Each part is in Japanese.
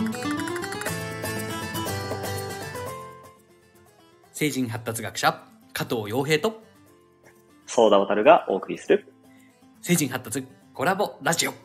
成人発達学者加藤洋平とソーダ渡るがお送りする成人発達コラボラジオ。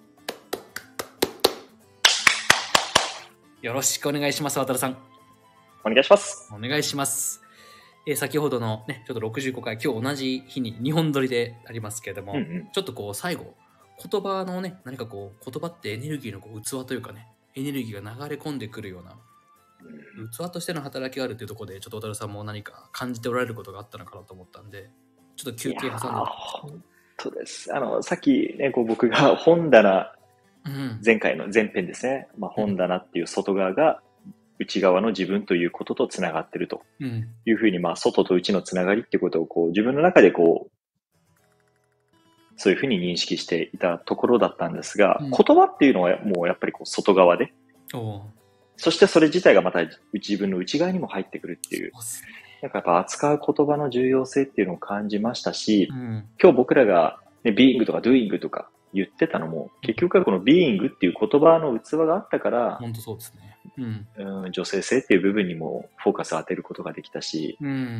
よろしくお願いします。渡さん、 お願いします。 お願いします。先ほどのね、ちょっと65回、今日同じ日に2本撮りでありますけれども、ちょっとこう最後言葉のね、何かこう言葉ってエネルギーのこう器というかね、エネルギーが流れ込んでくるような器としての働きがあるというところで、ちょっと渡さんも何か感じておられることがあったのかなと思ったんで、ちょっと休憩挟んで。 本当です。さっきね、こう僕が本棚、前回の前編ですね、本棚っていう外側が内側の自分ということとつながってるというふうに、外と内のつながりっていうことをこう自分の中でこうそういうふうに認識していたところだったんですが、言葉っていうのはもうやっぱりこう外側で、そしてそれ自体がまた自分の内側にも入ってくるっていう、なんかやっぱ扱う言葉の重要性っていうのを感じましたし、今日僕らが、ね、being とか doing とか言ってたのも、結局はこの being っていう言葉の器があったから、 本当そうですね。 女性性っていう部分にもフォーカスを当てることができたし、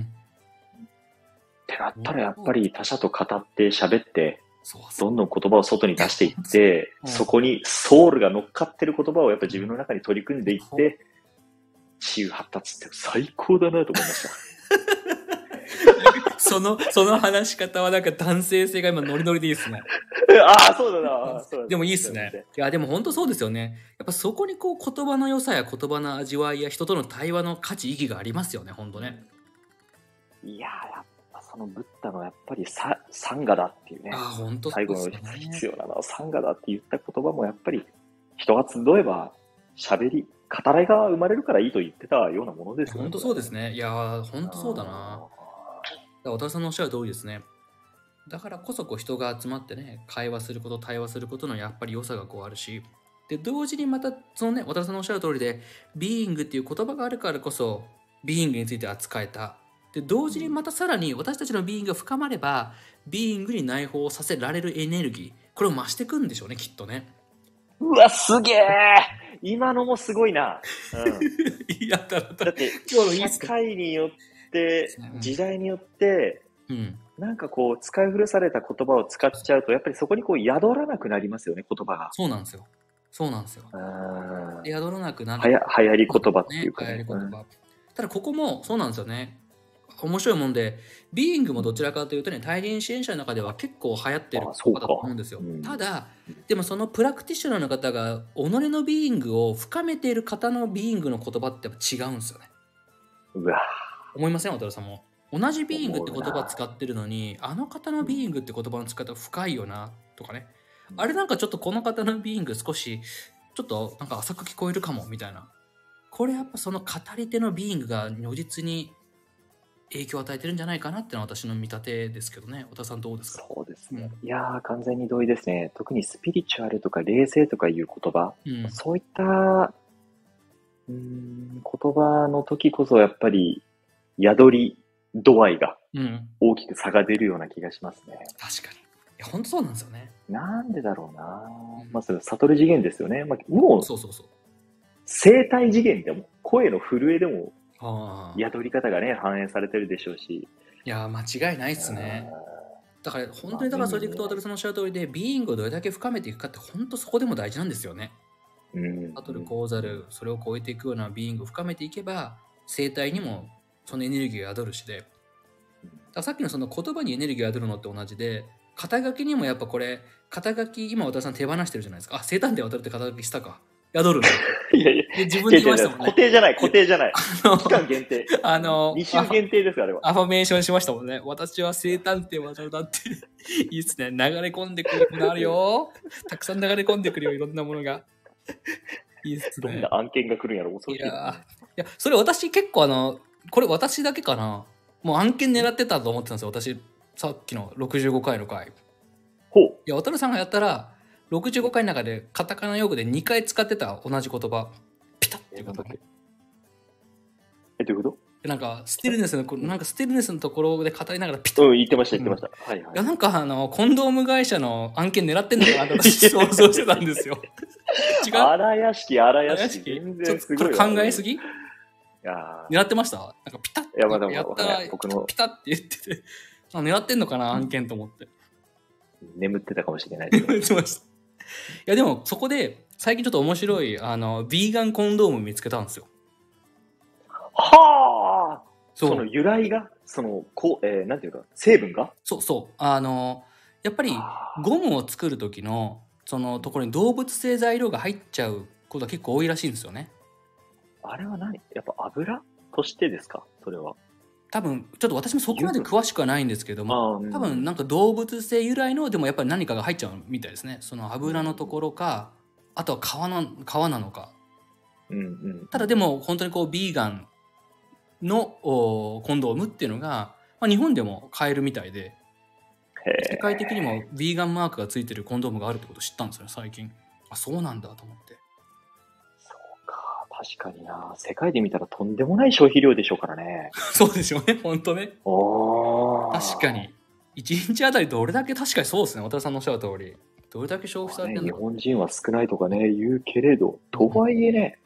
ってなったらやっぱり他者と語って喋って、どんどん言葉を外に出していって、そこにソウルが乗っかってる言葉をやっぱ自分の中に取り組んでいって、治癒発達って最高だなと思いました。 その話し方はなんか男性性が今ノリノリでいいですね。 ああ、そうだな。 でもいいですね。いや、でも本当そうですよね。やっぱそこにこう言葉の良さや言葉の味わいや人との対話の価値意義がありますよね、本当ね。 いやー、やっぱそのブッダのやっぱりサンガだっていうね。 本当最後の必要なのはサンガだって言った言葉もやっぱり人が集えば語らいが生まれるからいいと言ってたようなものですよね。 本当そうですね。いやー、本当そうだな。渡辺さんのおっしゃる通りですね。だからこそこう人が集まってね、会話すること、対話することのやっぱり良さがこうあるし、で同時にまたそのね、渡辺さんのおっしゃる通りで、ビーイングっていう言葉があるからこそビーイングについて扱えた。で同時にまたさらに私たちのビーイングが深まれば、ビーイングに内包させられるエネルギー、これを増していくんでしょうね、きっとね。 うわ、すげえ。今のもすごいな。 やったらだって社会によって時代によって、なんかこう使い古された言葉を使っちゃうとやっぱりそこにこう宿らなくなりますよね、言葉が。 そうなんですよ。宿らなくなる。流行り言葉っていうか、 流行り言葉。ただここもそうなんですよね。面白いもんで、ビーイングもどちらかというとね、対人支援者の中では結構流行ってる言葉だと思うんですよ。ただ、でもそのプラクティショナーの方が己のビーイングを深めている方のビーイングの言葉ってやっぱ違うんですよね。 うわ思いません、渡さんも。同じビーイングって言葉使ってるのに、あの方のビーイングって言葉の使い方深いよなとかね。あれなんかちょっとこの方のビーイング少しちょっとなんか浅く聞こえるかもみたいな。これやっぱその語り手のビーイングが如実に影響を与えてるんじゃないかなっていうのは私の見立てですけどね。渡さんどうですか？ そうですね。いやー、完全に同意ですね。特にスピリチュアルとか霊性とかいう言葉、そういった言葉の時こそやっぱり宿り度合いが大きく差が出るような気がしますね。 確かに。いや、本当そうなんですよね。 なんでだろうな。それ悟る次元ですよね。もう、 そう。 声帯次元でも、声の震えでも、宿り方がね、反映されてるでしょうし。 いや、間違いないっすね。だから本当にそれでいくと渡さんのおっしゃる通りで、ビーイングをどれだけ深めていくかって本当そこでも大事なんですよね。悟るこうざる、それを超えていくようなビーイングを深めていけば、生体にもそのエネルギーが宿るしで、だからさっきのその言葉にエネルギーが宿るのって同じで、肩書きにもやっぱこれ、肩書き今渡さん手放してるじゃないですか。生誕で渡るって肩書きしたか。宿るの。 いや自分で言いましたもんね。 固定じゃない。期間限定。2週限定です、あれは。 アファメーションしましたもんね。私は生誕って渡るだって。いいっすね。流れ込んでくるものあるよ。たくさん流れ込んでくるよ、いろんなものが。いいっすね。 どんな案件が来るんやろ、恐ろしい。いや、それ私結構これ私だけかな。もう案件狙ってたと思ってたんですよ。私、さっきの65回の回。いや、渡さんがやったら、65回の中でカタカナ用語で2回使ってた同じ言葉。ピタッっていうことね。 どういうこなんかステルネスのところで語りながらピタッ。 言ってました。はいはい。 いや、なんかコンドーム会社の案件狙ってんのかなって私想像してたんですよ。 違う？荒屋敷。 全然すごい。ちょっとこれ考えすぎ？いや狙ってました？なんかピタッてやったら、ピタッて言ってて、狙ってんのかな、案件と思って。 眠ってたかもしれない。 眠ってました。いや、でもそこで、最近ちょっと面白い、ビーガンコンドーム見つけたんですよ。 はあ！その由来が、なんていうか、成分が？ そう。やっぱりゴムを作る時の、そのところに動物性材料が入っちゃうことが結構多いらしいんですよね。 あれはやっぱ油としてですか？それは。 多分、ちょっと私もそこまで詳しくはないんですけども、多分なんか動物性由来の、でもやっぱり何かが入っちゃうみたいですね。その油のところか、あとは皮なのか。ただでも本当にビーガンのコンドームっていうのが、日本でも買えるみたいで、世界的にもビーガンマークがついてるコンドームがあるってことを知ったんですよね、最近。あ、そうなんだと思って。 そうか、確かにな。世界で見たらとんでもない消費量でしょうからね。 そうでしょうね、本当ね。確かに。1日あたりどれだけ、確かにそうですね、渡さんのおっしゃる通り。どれだけ消費されてるのか、 日本人は少ないとかね、言うけれど、とはいえね。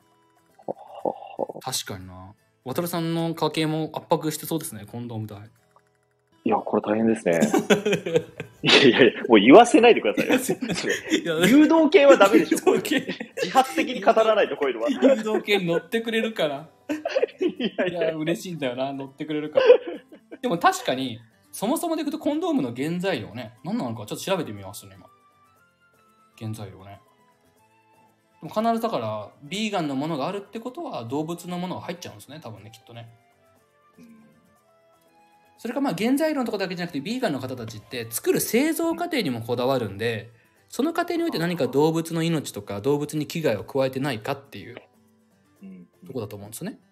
確かにな。渡さんの家計も圧迫してそうですね、コンドーム代。 いや、これ大変ですね。いや、もう言わせないでくださいよ。誘導系はダメでしょ。自発的に語らないと、こういうのは。 誘導系に乗ってくれるから。いや、嬉しいんだよな、乗ってくれるから。でも確かに、そもそもでいくとコンドームの原材料ね、何なのかちょっと調べてみますね、今。原材料ね。でも必ずだから、ビーガンのものがあるってことは、動物のものが入っちゃうんですね、多分ね、きっとね。それか原材料のところだけじゃなくて、ビーガンの方たちって作る製造過程にもこだわるんで、その過程において何か動物の命とか動物に危害を加えてないかっていうとこだと思うんですね。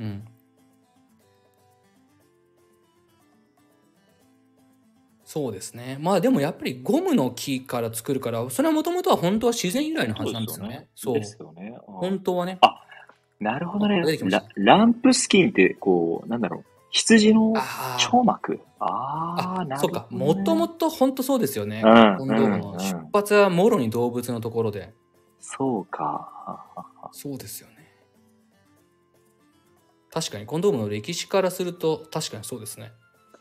そうですね。でもやっぱりゴムの木から作るから、それはもともとは本当は自然由来のはずなんですよね。 そうですよね。 本当はね。 あ、なるほどね。ランプスキンってなんだろう。羊の腸膜。なるほど、ね。 そうか。もともと本当そうですよね。コンドームの出発はもろに動物のところで。 そうか。 そうですよね。確かにコンドームの歴史からすると確かにそうですね。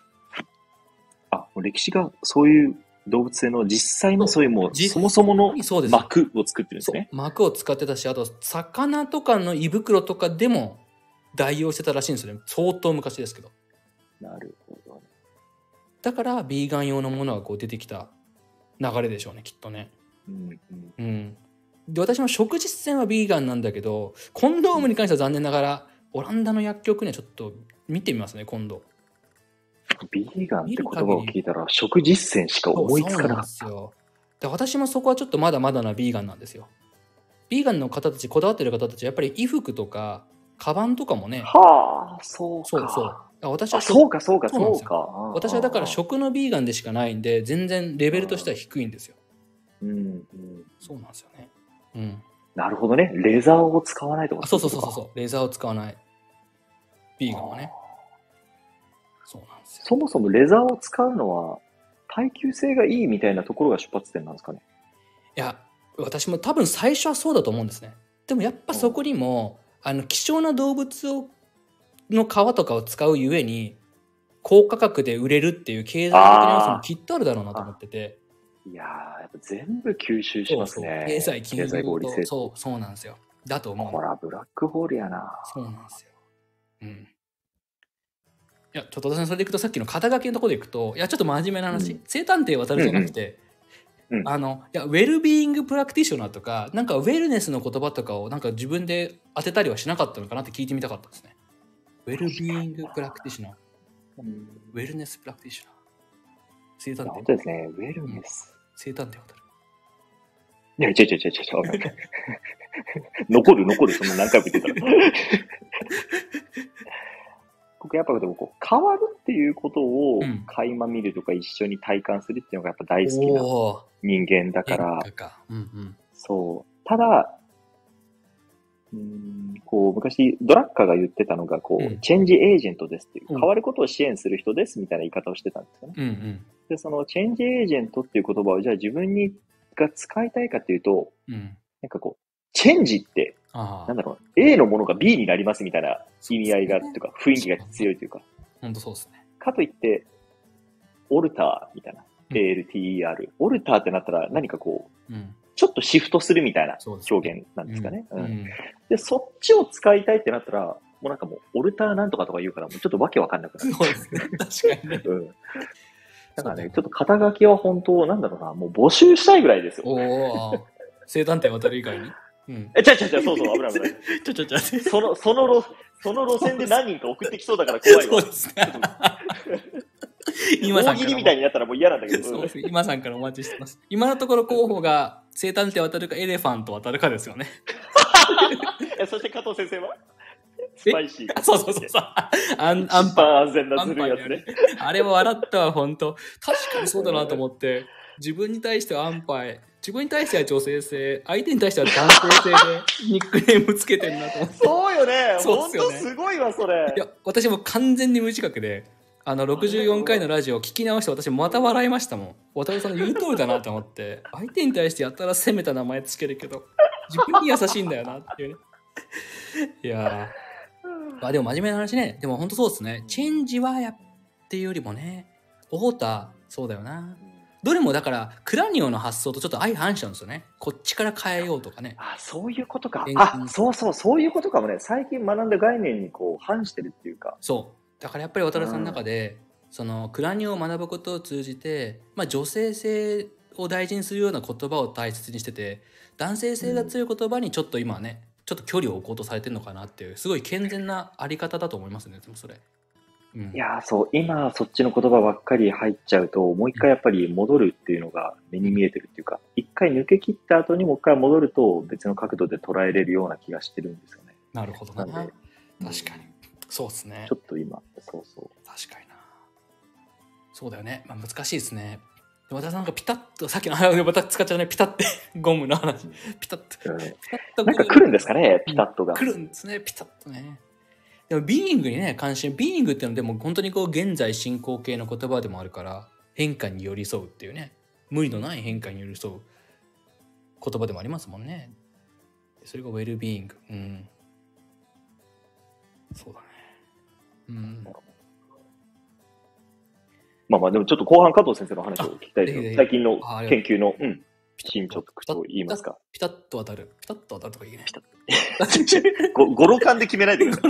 歴史がそういう動物性の実際のそういうそもそもの膜を作ってるんですね。 膜を使ってたし、あと魚とかの胃袋とかでも代用してたらしいんですよね。相当昔ですけど。 なるほど。 だからビーガン用のものが出てきた流れでしょうね、きっとね。で、私も食実践はビーガンなんだけど、コンドームに関しては残念ながらオランダの薬局にはちょっと見てみますね、今度。 ビーガンって言葉を聞いたら食実践しか思いつかなかった。 そうなんですよ。で、私もそこはちょっとまだまだなビーガンなんですよ。ビーガンの方たち、こだわってる方たち、やっぱり衣服とかカバンとかもね。 そうか。 私はそうか。 私はだから食のビーガンでしかないんで、全然レベルとしては低いんですよ。そうなんですよね。 なるほどね。レザーを使わないとか。 そう。レザーを使わない。ビーガンはね。そうなんですよ。 そもそもレザーを使うのは耐久性がいいみたいなところが出発点なんですかね。 いや、私も多分最初はそうだと思うんですね。でもやっぱそこにも希少な動物の皮とかを使うゆえに高価格で売れるっていう経済的な要素もきっとあるだろうなと思ってて。 いやー、やっぱ全部吸収しますね。 経済金融合理性。 そうなんですよ。だと思う。 ほら、ブラックホールやな。 そうなんですよ。いや、ちょっとそれでいくと、さっきの肩書きのところでいくと、いや、ちょっと真面目な話、生誕帝渡るじゃなくて、いや、ウェルビーイングプラクティショナーとか、なんかウェルネスの言葉とかをなんか自分で当てたりはしなかったのかなって聞いてみたかったですね。ウェルビーイングプラクティショナー。ウェルネスプラクティショナー。生誕帝。 本当ですね、ウェルネス。 生誕帝渡る。 いや、残る、そんな何回も言ってたら。僕やっぱでも変わるっていうことを垣間見るとか一緒に体感するっていうのがやっぱ大好きな人間だから、そう。ただ、 こう、昔、ドラッカーが言ってたのが、こう、チェンジエージェントですっていう、変わることを支援する人ですみたいな言い方をしてたんですよね。で、そのチェンジエージェントっていう言葉を、じゃあ自分が使いたいかっていうと、なんかこう、チェンジって、なんだろう、A のものが B になりますみたいな意味合いが、というか、雰囲気が強いというか。 本当そうですね。 かといって、オルターみたいな。ALTER。オルターってなったら何かこう、ちょっとシフトするみたいな表現なんですかね。で、そっちを使いたいってなったら、もうなんかもう、オルターなんとかとか言うから、もうちょっとわけわかんなくなる。 そうですね。確かにね。 だからね、ちょっと肩書きは本当、なんだろうな、もう募集したいぐらいですよ。 生誕店渡る以外に。 そうそう、危ない危ない。その路線で何人か送ってきそうだから怖いわ。そうですね。大喜利みたいになったらもう嫌なんだけど。 そうです。今さんからお待ちしてます。今のところ候補が生誕店渡るかエレファント渡るかですよね。 そして加藤先生はスパイシー。 そう。安全なずるいやつね。 あれは笑ったわ、本当。確かにそうだなと思って。自分に対しては安牌。自分に対しては女性性。相手に対しては男性性でニックネームつけてんなと思って。 そうよね。本当すごいわ、それ。 いや、私も完全に無自覚で、64回のラジオを聞き直して私また笑いましたもん。渡辺さんの言う通りだなと思って、相手に対してやたら攻めた名前つけるけど、自分に優しいんだよなっていうね。いやー。でも真面目な話ね。でも本当そうですね。チェンジはっていうよりもね、オータそうだよな。どれもだからクラニオの発想とちょっと相反しちゃうんですよね。こっちから変えようとかね。 そういうことか。そういうことかもね。最近学んだ概念にこう反してるっていうか。 そう。だからやっぱり渡辺さんの中で、そのクラニオを学ぶことを通じて、女性性を大事にするような言葉を大切にしてて、男性性が強い言葉にちょっと今ね、ちょっと距離を置こうとされてるのかなっていう、すごい健全なあり方だと思いますね。でもそれ。 いやそう、今そっちの言葉ばっかり入っちゃうと、もう一回やっぱり戻るっていうのが目に見えてるっていうか、一回抜け切った後にもう一回戻ると別の角度で捉えれるような気がしてるんですよね。 なるほどな。確かに。そうですね。 ちょっと今、そう。 確かにな。そうだよね。難しいですね。渡辺さんなんかピタッと、さっきのまた使っちゃうね、ピタッてゴムの話。ピタッと。 なんか来るんですかね、ピタッとが。 来るんですね、ピタッとね。でもビーイングにね関心、ビーイングっていうのはでも本当にこう現在進行形の言葉でもあるから、変化に寄り添うっていうね、無理のない変化に寄り添う言葉でもありますもんね。それがウェルビーイング。そうだね。 でもちょっと後半加藤先生の話を聞きたいですよ。最近の研究の進捗と言いますか。 ピタッと当たるとか言えない。 語呂感で決めないでください。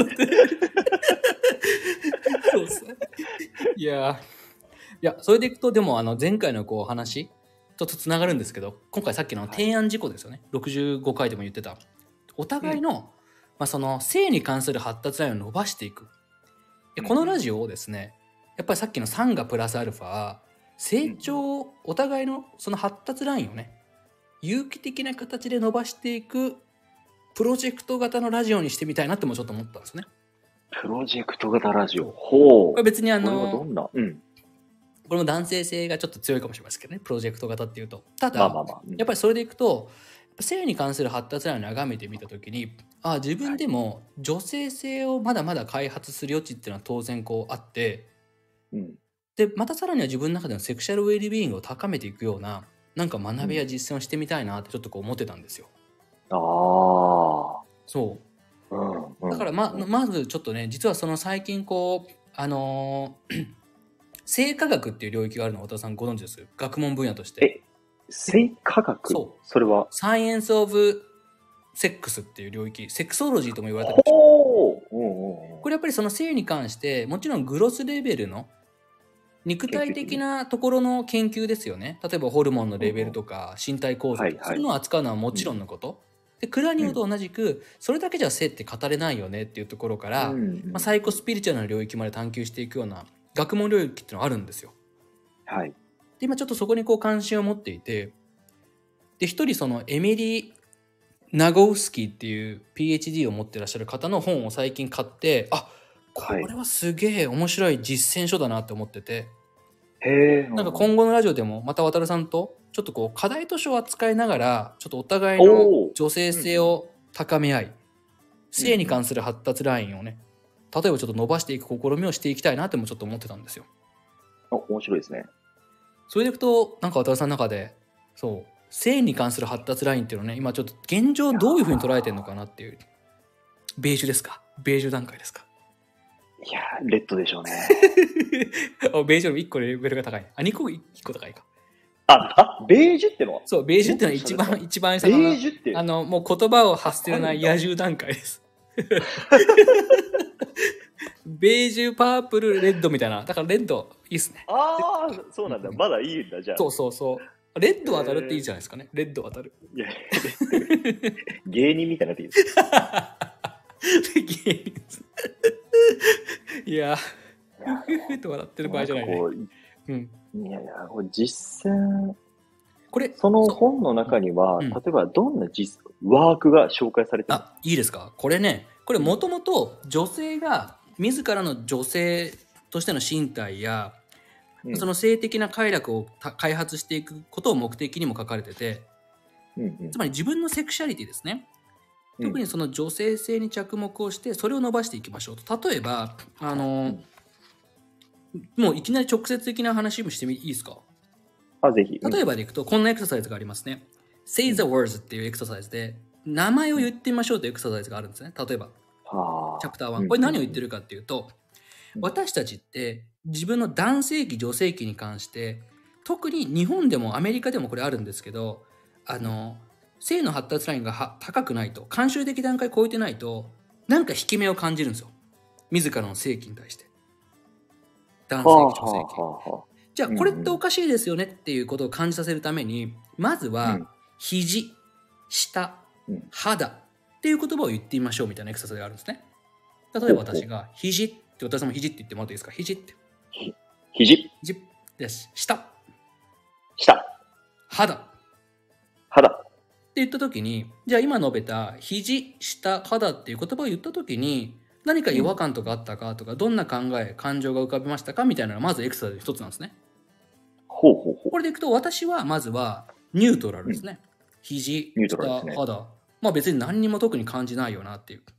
そうですね。いや、それでいくと、でも前回のこう話とつながるんですけど、今回さっきの提案事項ですよね。65回でも言ってた。お互いの、その性に関する発達ラインを伸ばしていく。このラジオをですね、やっぱりさっきのサンガプラスアルファ、成長、お互いのその発達ラインをね、有機的な形で伸ばしていくプロジェクト型のラジオにしてみたいなってもちょっと思ったんですね。 プロジェクト型ラジオ。これ別にこれはどんな、 これも男性性がちょっと強いかもしれませんけどね、プロジェクト型っていうと。ただ、やっぱりそれでいくと、性に関する発達ラインを眺めてみたときに、自分でも女性性をまだまだ開発する余地っていうのは当然こうあって、でまたさらには自分の中でのセクシャルウェルビーイングを高めていくような、なんか学びや実践をしてみたいなってちょっとこう思ってたんですよ。そう。だからまずちょっとね、実はその最近こう性科学っていう領域があるのを渡辺さんご存知です？学問分野として。 性科学？それはサイエンス・オブ・セックスっていう領域、セクソロジーとも言われたりします。これやっぱりその性に関してもちろんグロスレベルの肉体的なところの研究ですよね。例えばホルモンのレベルとか身体構造とか、そういうのを扱うのはもちろんのこと。でクラニオと同じくそれだけじゃ性って語れないよねっていうところから、サイコスピリチュアルな領域まで探求していくような学問領域っていうのがあるんですよ。で今ちょっとそこにこう関心を持っていて、で一人そのエミリー・ナゴウスキーっていう PhD を持ってらっしゃる方の本を最近買って、これはすげえ面白い実践書だなって思ってて、なんか今後のラジオでもまた渡さんとちょっとこう課題図書を扱いながら、ちょっとお互いの女性性を高め合い、 性に関する発達ラインをね、例えばちょっと伸ばしていく試みをしていきたいなってもちょっと思ってたんですよ。 面白いですね。 それでいくと、なんか渡辺さんの中で、そう、性に関する発達ラインっていうのをね、今ちょっと現状どういうふうに捉えてるのかなっていう。ベージュですか？ベージュ段階ですか？ いや、レッドでしょうね。 ベージュの1個レベルが高い。2個1個高いか。 ベージュってのはそう、ベージュってのは一番下の、 ベージュってもう言葉を発せない野獣段階です。ベージュ、パープル、レッドみたいな。だからレッド、いいっすね。 そうなんだ。まだいいんだ、じゃあ。 そう。レッド渡るっていいじゃないですかね。レッド渡る。 いや、芸人みたいになっていいです芸人いや、ふふと笑ってる場合じゃないね。 いや、これ実践、 これ、 その本の中には、例えばどんなワークが紹介されてる？ いいですか？これね、もともと女性が自らの女性としての身体や、その性的な快楽を開発していくことを目的にも書かれてて、つまり自分のセクシャリティですね。特にその女性性に着目をしてそれを伸ばしていきましょうと。例えばもういきなり直接的な話もしていいですか？ ぜひ。 例えばでいくとこんなエクササイズがありますね。Say the words っていうエクササイズで名前を言ってみましょうというエクササイズがあるんですね。例えばチャプター1、これ何を言ってるかっていうと、私たちって自分の男性器女性器に関して特に日本でもアメリカでもこれあるんですけど、性の発達ラインが高くないと、慣習的段階超えてないとなんか引き目を感じるんですよ、自らの性器に対して。男性器女性器、じゃあこれっておかしいですよねっていうことを感じさせるために、まずは肘、下、肌っていう言葉を言ってみましょうみたいなエクササイズがあるんですね。例えば私が肘って、私も肘って言ってもらっていいですか？肘って。 肘です。下。肌って言った時に、じゃあ今述べた肘、下、肌っていう言葉を言った時に何か違和感とかあったかとか、どんな考え感情が浮かびましたかみたいなのがまずエクササイズ一つなんですね。これでいくと私はまずはニュートラルですね。肘、下、肌、まあ別に何にも特に感じないよなっていう。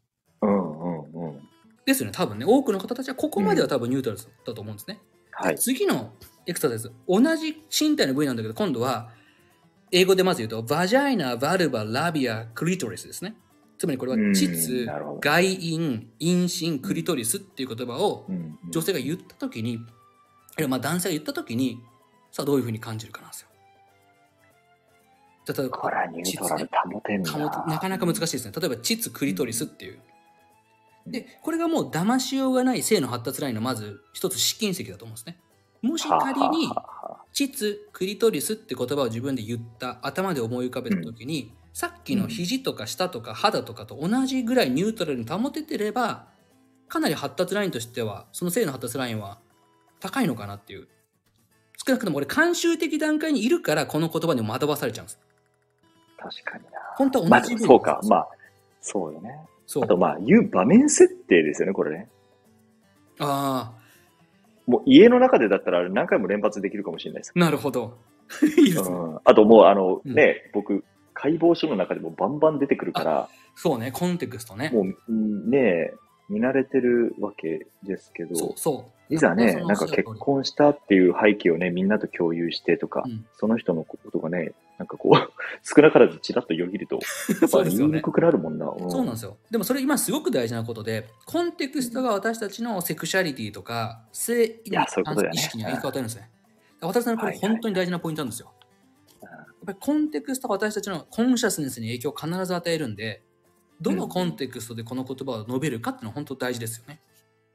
ですよね。多分ね、多くの方たちはここまでは多分ニュートラルだと思うんですね。次のエクササイズ、同じ身体の部位なんだけど、今度は英語でまず言うとバジャイナ、バルバ、ラビア、クリトリスですね。つまりこれは膣、外陰、陰唇、クリトリスっていう言葉を女性が言った時に、男性が言った時に、さあどういうふうに感じるかなんですよ。例えばこれはニュートラル保てんなかなか難しいですね。例えば膣、クリトリスっていう。でこれがもう騙しようがない性の発達ラインのまず一つ試金石だと思うんですね。もし仮に膣、クリトリスって言葉を自分で言った、頭で思い浮かべた時に、さっきの肘とか下とか肌とかと同じぐらいニュートラルに保ててれば、かなり発達ラインとしてはその性の発達ラインは高いのかなっていう。少なくとも俺慣習的段階にいるからこの言葉に惑わされちゃうんです。 確かにな。 本当は同じそうか。そうよね。あと言う場面設定ですよね、これね。もう家の中でだったら何回も連発できるかもしれないです。 なるほど。いいですね。 あともう僕、解剖書の中でもバンバン出てくるから。 そうね、コンテクストね。 もうね、見慣れてるわけですけど。いざね、なんか結婚したっていう背景をね、みんなと共有してとか、その人のことがね、なんかこう、少なからずちらっとよぎると、 そうですよね。 言いにくくなるもんな。 そうなんですよ。でもそれ今すごく大事なことで、コンテクストが私たちのセクシャリティとか、性に関する意識に影響を与えるんですね。私たちのこれ本当に大事なポイントなんですよ。やっぱりコンテクストが私たちのコンシャスネスに影響を必ず与えるんで、どのコンテクストでこの言葉を述べるかっていうのは本当大事ですよね。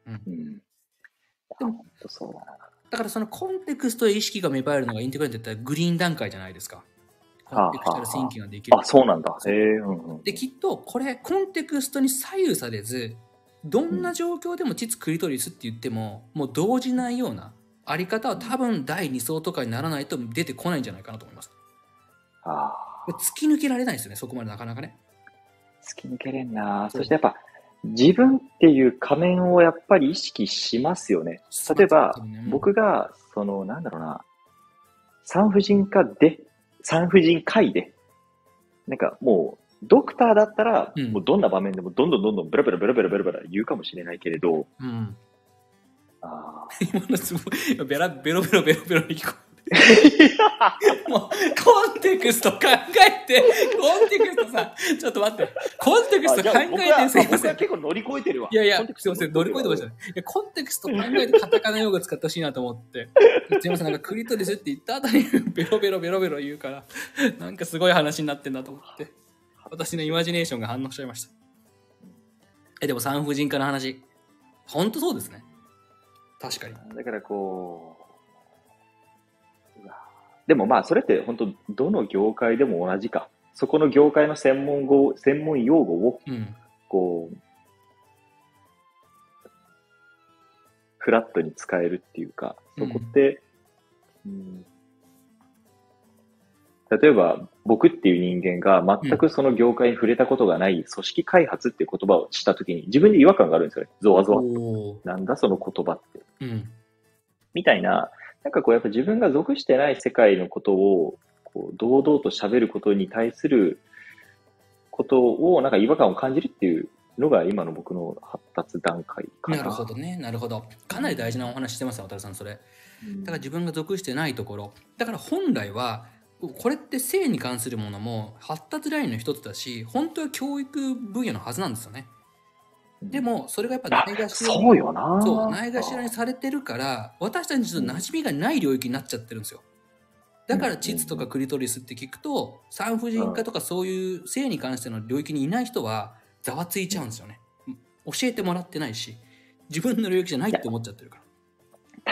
でもそうだな。 だからそのコンテクストで意識が芽生えるのがインテグレートって言ったらグリーン段階じゃないですか。コンテクスチャルシンキングができる。 そうなんだ。 で、きっとこれコンテクストに左右されず、どんな状況でも膣クリトリスって言っても、もう動じないようなあり方は多分第2層とかにならないと出てこないんじゃないかなと思います。突き抜けられないですよね、そこまでなかなかね。 突き抜けれんな。そしてやっぱ自分っていう仮面をやっぱり意識しますよね。例えば、僕がなんだろうな、産婦人科医でなんかもうドクターだったら、 うんもうどんな場面でもどんどんベラベラ言うかもしれないけれど、 うん。 あ今のすごい、ベロベロに聞こえて。もう、コンテクスト考えて、コンテクストさ、ちょっと待って、コンテクスト考えて、すいません。 僕は結構乗り越えてるわ。 いや、すいません、乗り越えてましたね。いや、コンテクスト考えてカタカナ用語使ってほしいなと思って。すいません、なんかクリトリスって言った後にベロベロ言うから、なんかすごい話になってんだと思って。私のイマジネーションが反応しちゃいました。でも産婦人科の話、ほんとそうですね。確かに。 だからでもまあそれって本当どの業界でも同じか。そこの業界の専門用語をフラットに使えるっていうか、そこって、例えば僕っていう人間が全くその業界に触れたことがない組織開発っていう言葉をしたときに自分で違和感があるんですよね。ゾワゾワっと。なんだその言葉って。みたいな、なんかやっぱ自分が属してない世界のことを堂々と喋ることに対することをなんか違和感を感じるっていうのが今の僕の発達段階かな。 なるほどね、なるほど。かなり大事なお話してますよ、渡さん、それ。だから自分が属してないところ。だから本来は、これって性に関するものも発達ラインの一つだし、本当は教育分野のはずなんですよね。でもそれがやっぱないがしろに、ないがしろにされてるから、私たちにちょっと馴染みがない領域になっちゃってるんですよ。だから膣とかクリトリスって聞くと、産婦人科とかそういう性に関しての領域にいない人はざわついちゃうんですよね。教えてもらってないし、自分の領域じゃないって思っちゃってるから。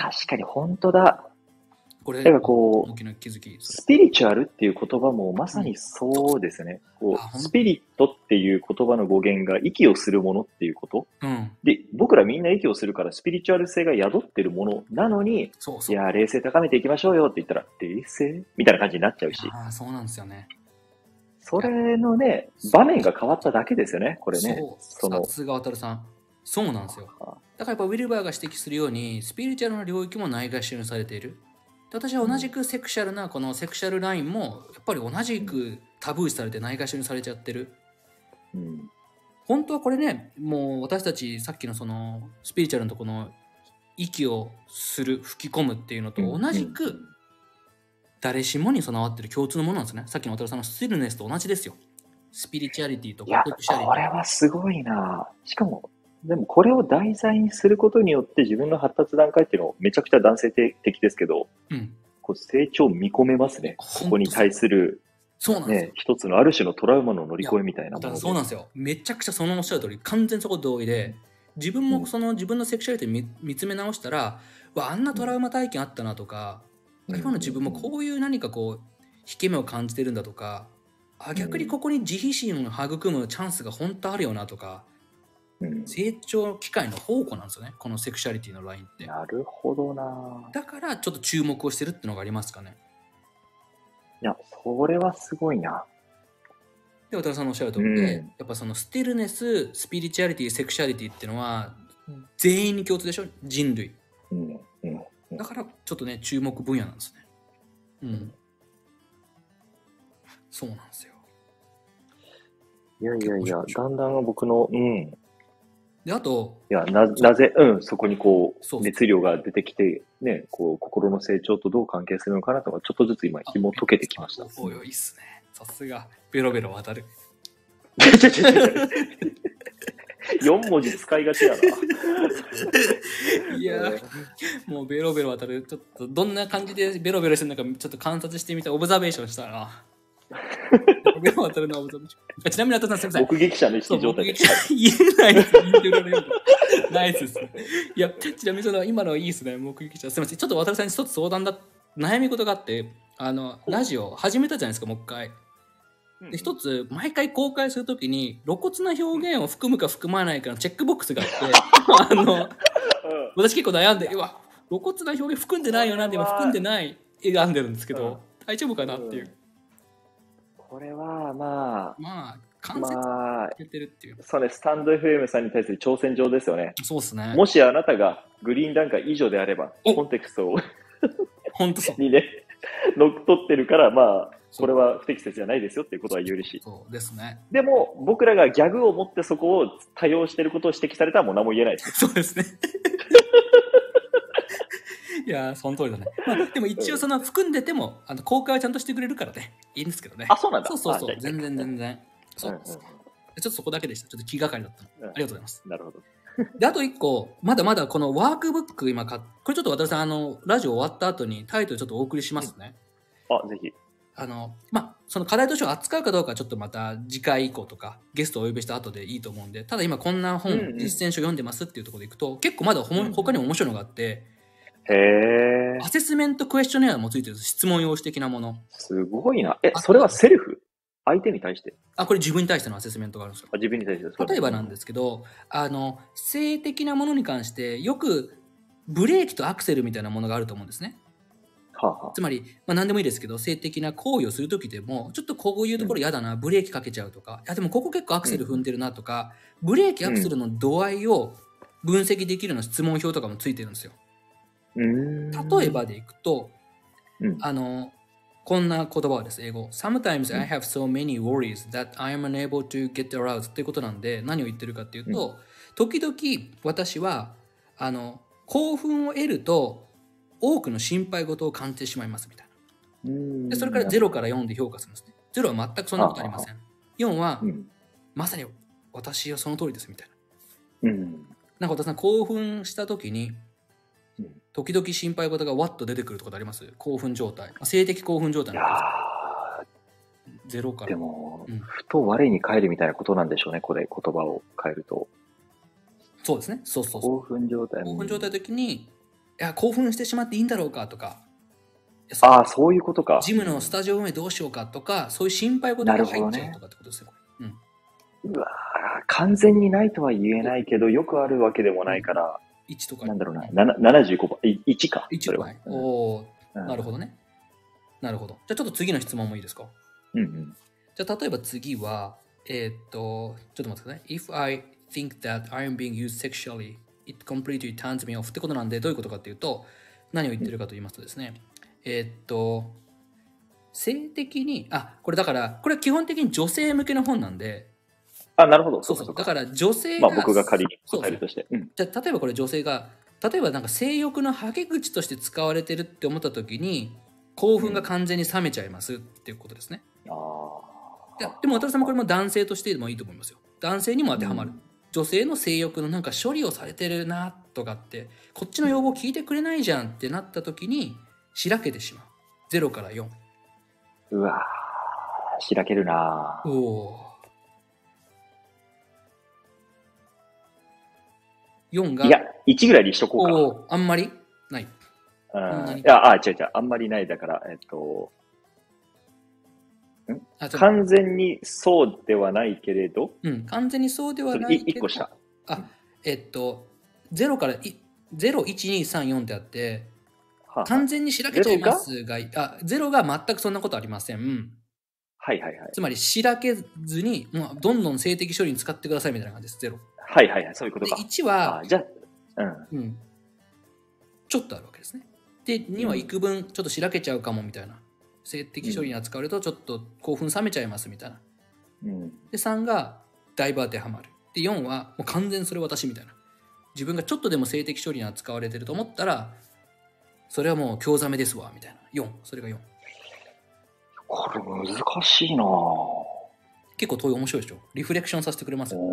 確かに本当だ。 これだから大きな気づき。 スピリチュアルっていう言葉もまさにそうですね。スピリットっていう言葉の語源が息をするものっていうこと。で、僕らみんな息をするからスピリチュアル性が宿ってるものなのに、いや、冷静高めていきましょうよって言ったら、冷静みたいな感じになっちゃうし。 そうなんですよね。 それのね、場面が変わっただけですよね、これね。 さすが渡さん。そうなんですよ。だからやっぱウィルバーが指摘するように、スピリチュアルな領域もないがしろにされている。私は同じくセクシャルなこのセクシャルラインもやっぱり同じくタブー視されてないがしろにされちゃってる。本当はこれね、もう私たちさっきのそのスピリチュアルのとこの息をする、吹き込むっていうのと同じく誰しもに備わってる共通のものなんですね。さっきの渡さんのスティルネスと同じですよ。スピリチュアリティとセクシャリティ。これはすごいな。しかもでもこれを題材にすることによって自分の発達段階っていうのをめちゃくちゃ男性的ですけど、成長見込めますね。ここに対する、一つのある種のトラウマの乗り越えみたいなもので。 そうなんですよ。めちゃくちゃそのおっしゃる通り、完全そこ同意で、自分もその自分のセクシャリティを見つめ直したら、あんなトラウマ体験あったなとか、今の自分もこういう何か引け目を感じてるんだとか、逆にここに自費心を育むチャンスが本当あるよなとか、成長機会の宝庫なんですよね、このセクシャリティのラインって。 なるほどな。 だからちょっと注目をしてるってのがありますかね。 いや、それはすごいな。 で、渡さんのおっしゃる通りで、やっぱそのスティルネス、スピリチュアリティ、セクシャリティっていうのは全員に共通でしょ、人類。だからちょっとね、注目分野なんですね。そうなんですよ。 いや、だんだん僕の、 で、あと、 なぜ、そこに熱量が出てきて、ね、心の成長とどう関係するのかなとか、ちょっとずつ今、紐解けてきました。 おいおい、いいっすね。さすが、ベロベロ渡る。 4文字使いがちやな。 いや、もうベロベロ渡る。ちょっと、どんな感じでベロベロしてるのか、ちょっと観察してみた、オブザベーションしたな。ベロ渡るのオブザベーション。ちなみに、渡さん、すみません。 目撃者の意識状態で。 言えないです。ナイスですね。いや、ちなみに今のいいですね、目撃者。すみません。ちょっと渡さんに一つ相談悩み事があって、ラジオ始めたじゃないですか、もう一回。で、一つ、毎回公開するときに、露骨な表現を含むか含まないかのチェックボックスがあって、私結構悩んで、露骨な表現含んでないよなって今含んでない選んでるんですけど、大丈夫かなっていう。 これはまあ関節やってるっていう。 そうね、スタンド FM さんに対する挑戦状ですよね。 そうですね。 もしあなたがグリーン段階以上であれば、コンテクストを本当そうにね、乗っ取ってるから、 これは不適切じゃないですよっていうことは言えるし。 そうですね。 でも、僕らがギャグを持ってそこを多用してることを指摘されたらもう何も言えないです。 そうですね。いやー、その通りだね。まあ、でも一応その含んでても、公開はちゃんとしてくれるからね、いいんですけどね。 あ、そうなんだ。 そうそうそう、全然全然。そうです。ちょっとそこだけでした。ちょっと気がかりだったの。ありがとうございます。 なるほど。 で、あと一個、まだまだこのワークブック今これちょっと渡さん、ラジオ終わった後にタイトルちょっとお送りしますね。 あ、ぜひ。 まあ、その課題図書を扱うかどうかはちょっとまた次回以降とかゲストをお呼びした後でいいと思うんで、ただ今こんな本、実践書読んでますっていうところでいくと、結構まだ他にも面白いのがあって、アセスメントクエスチョネアもついてるんです。質問用紙的なもの。 すごいな。それはセルフ？相手に対して？ これ自分に対してのアセスメントがあるんですよ。 自分に対して。 例えばなんですけど、性的なものに関してよくブレーキとアクセルみたいなものがあると思うんですね。つまり、何でもいいですけど、性的な行為をするときでも、ちょっとこういうところ嫌だな、ブレーキかけちゃうとか、いやでもここ結構アクセル踏んでるなとか、ブレーキ、アクセルの度合いを分析できるような質問表とかもついてるんですよ。例えばでいくと、こんな言葉です、英語。Sometimes I have so many worries that I am unable to get aroused っていうことなんで、何を言ってるかっていうと、時々私は、興奮を得ると、多くの心配事を感じてしまいますみたいな。でそれから0から4で評価するんですね。0は全くそんなことありません。4は、まさに私はその通りですみたいな。なんか私さん興奮した時に、時々心配事がわっと出てくるとかあります？興奮状態。性的興奮状態なんです0から。 でも、ふと我に返るみたいなことなんでしょうね、これ、言葉を変えると。 そうですね。そう。 興奮状態。 興奮状態の時に、いや興奮してしまっていいんだろうかとか、 そういうことか。 ジムのスタジオ運営どうしようかとか、そういう心配事が入っちゃうとかってことですよ。 うわ完全にないとは言えないけど、よくあるわけでもないから、 1とか。 なんだろうな、75%、1か。 1か。なるほどね。なるほど。じゃあちょっと次の質問もいいですか？じゃあ例えば次は、ちょっと待ってください。If I think that I am being used sexually, it completely turns me off ってことなんで、どういうことかっていうと、何を言ってるかと言いますとですね、性的に、これだから、これは基本的に女性向けの本なんで、 なるほど。 そう。だから女性が、 僕が仮に答えるとして。 じゃあ例えばこれ女性が、例えばなんか性欲のはけ口として使われてるって思った時に、興奮が完全に冷めちゃいますっていうことですね。でも渡辺さんもこれも男性としてでもいいと思いますよ。男性にも当てはまる。女性の性欲のなんか処理をされてるなとかって、こっちの要望聞いてくれないじゃんってなった時に、しらけてしまう。0から4。 うわしらけるな 4が。 いや、1ぐらいにしとこうか。あんまりない。 違う。あんまりない。だから、完全にそうではないけれど。 完全にそうではないけど。 1個下。 0から、0、1、2、3、4ってあって、完全にしらけちゃいますが、0が全くそんなことありません。つまり、しらけずに、もうどんどん性的処理に使ってくださいみたいな感じです、0。 そういうことか。 で、1は、 じゃちょっとあるわけですね。で、2は幾分、ちょっとしらけちゃうかもみたいな。性的処理に扱われると、ちょっと興奮冷めちゃいますみたいな。で、3が、だいぶ当てはまる。で、4は、もう完全それ私みたいな。自分がちょっとでも性的処理に扱われてると思ったら、それはもう興ざめですわみたいな。4、それが4。 これ難しいな結構問い面白いでしょ。リフレクションさせてくれますよ。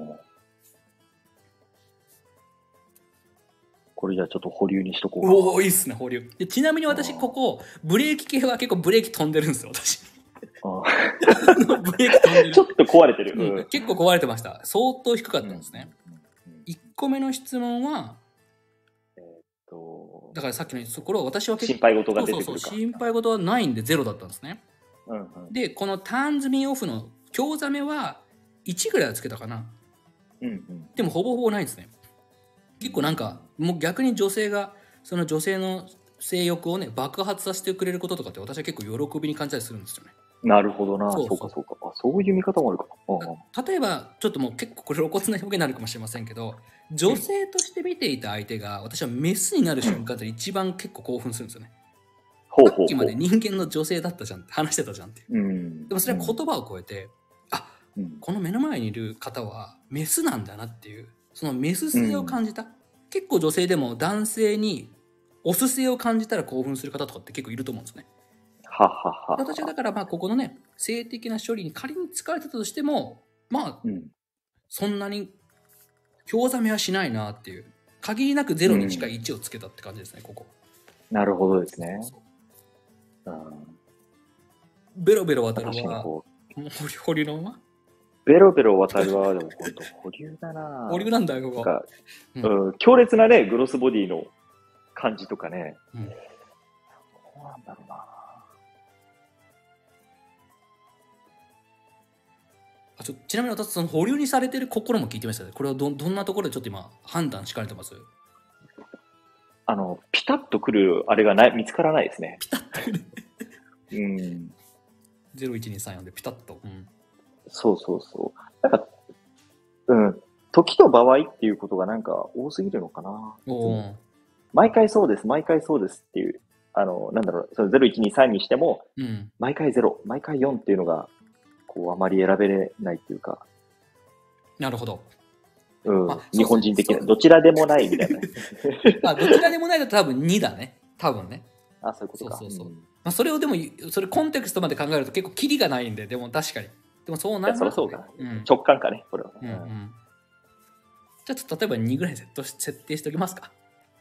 これじゃあちょっと保留にしとこうか。 いいっすね、保留。でちなみに私、ここ、ブレーキ系は結構ブレーキ飛んでるんですよ、私。ブレーキ飛んでる。 ちょっと壊れてる。 結構壊れてました。相当低かったんですね。1個目の質問は、だからさっきのところ、私は結構心配事が出てくるか。 心配事はないんで0だったんですね。で、このターンズミーオフの興ざめは1ぐらいはつけたかな。でもほぼほぼないですね。結構なんか、もう逆に女性が、その女性の性欲をね、爆発させてくれることとかって私は結構喜びに感じたりするんですよね。 なるほどな。そうか。そういう見方もあるか。 例えば、ちょっともう結構これ露骨な表現になるかもしれませんけど、女性として見ていた相手が、私はメスになる瞬間って一番結構興奮するんですよね。 ほうさっきまで人間の女性だったじゃんって話してたじゃんっていう。でもそれは言葉を超えて、この目の前にいる方はメスなんだなっていう、そのメス性を感じた。結構女性でも男性にオス性を感じたら興奮する方とかって結構いると思うんですね。私はだからここのね、性的な処理に仮に使われてたとしても、そんなに興ざめはしないなっていう、限りなく0に近い1をつけたって感じですね、ここ。 なるほどですね。 ベロベロ渡るは保留のまま。 ベロベロ渡るは、でも本当保留だな。 保留なんだよ、ここ。強烈なね、グロスボディの感じとかね。どうなんだろうな。 ちなみに私、その保留にされてる心も聞いてましたね。これはどんなところでちょっと今、判断しかれてます？ ピタッとくるあれが見つからないですね。 ピタッとくる。01234でピタッと。 そう。なんか、時と場合っていうことがなんか多すぎるのかな。毎回そうですっていう、なんだろう、その0123にしても、毎回0、毎回4っていうのが、こう、あまり選べれないっていうか。 なるほど。 日本人的な、どちらでもないみたいな。 どちらでもないと多分2だね。多分ね。 そういうことか。 それをでも、それコンテクストまで考えると結構キリがないんで、でも確かに。でもそうなる。 そうか。直感かね、これは。じゃあ例えば2ぐらい設定しておきますか。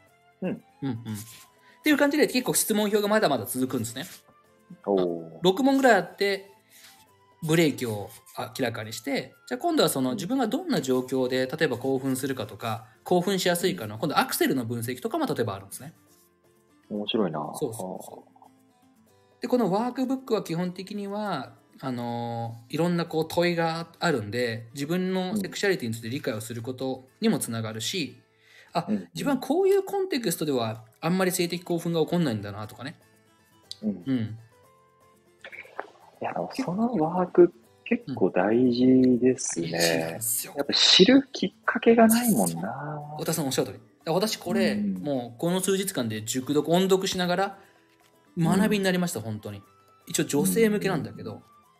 っていう感じで結構質問票がまだまだ続くんですね。6問ぐらいあって、ブレーキを明らかにして、じゃあ今度はその自分がどんな状況で例えば興奮するかとか興奮しやすいかの今度アクセルの分析とかも例えばあるんですね。 面白いな。 でこのワークブックは基本的にはいろんな問いがあるんで、自分のセクシャリティについて理解をすることにもつながるし、自分はこういうコンテクストではあんまり性的興奮が起こんないんだなとかね。 いや、そのワーク結構大事ですね。やっぱ知るきっかけがないもんな。 太田さんおっしゃる通り。私これ、もうこの数日間で音読しながら学びになりました、本当に。一応女性向けなんだけど、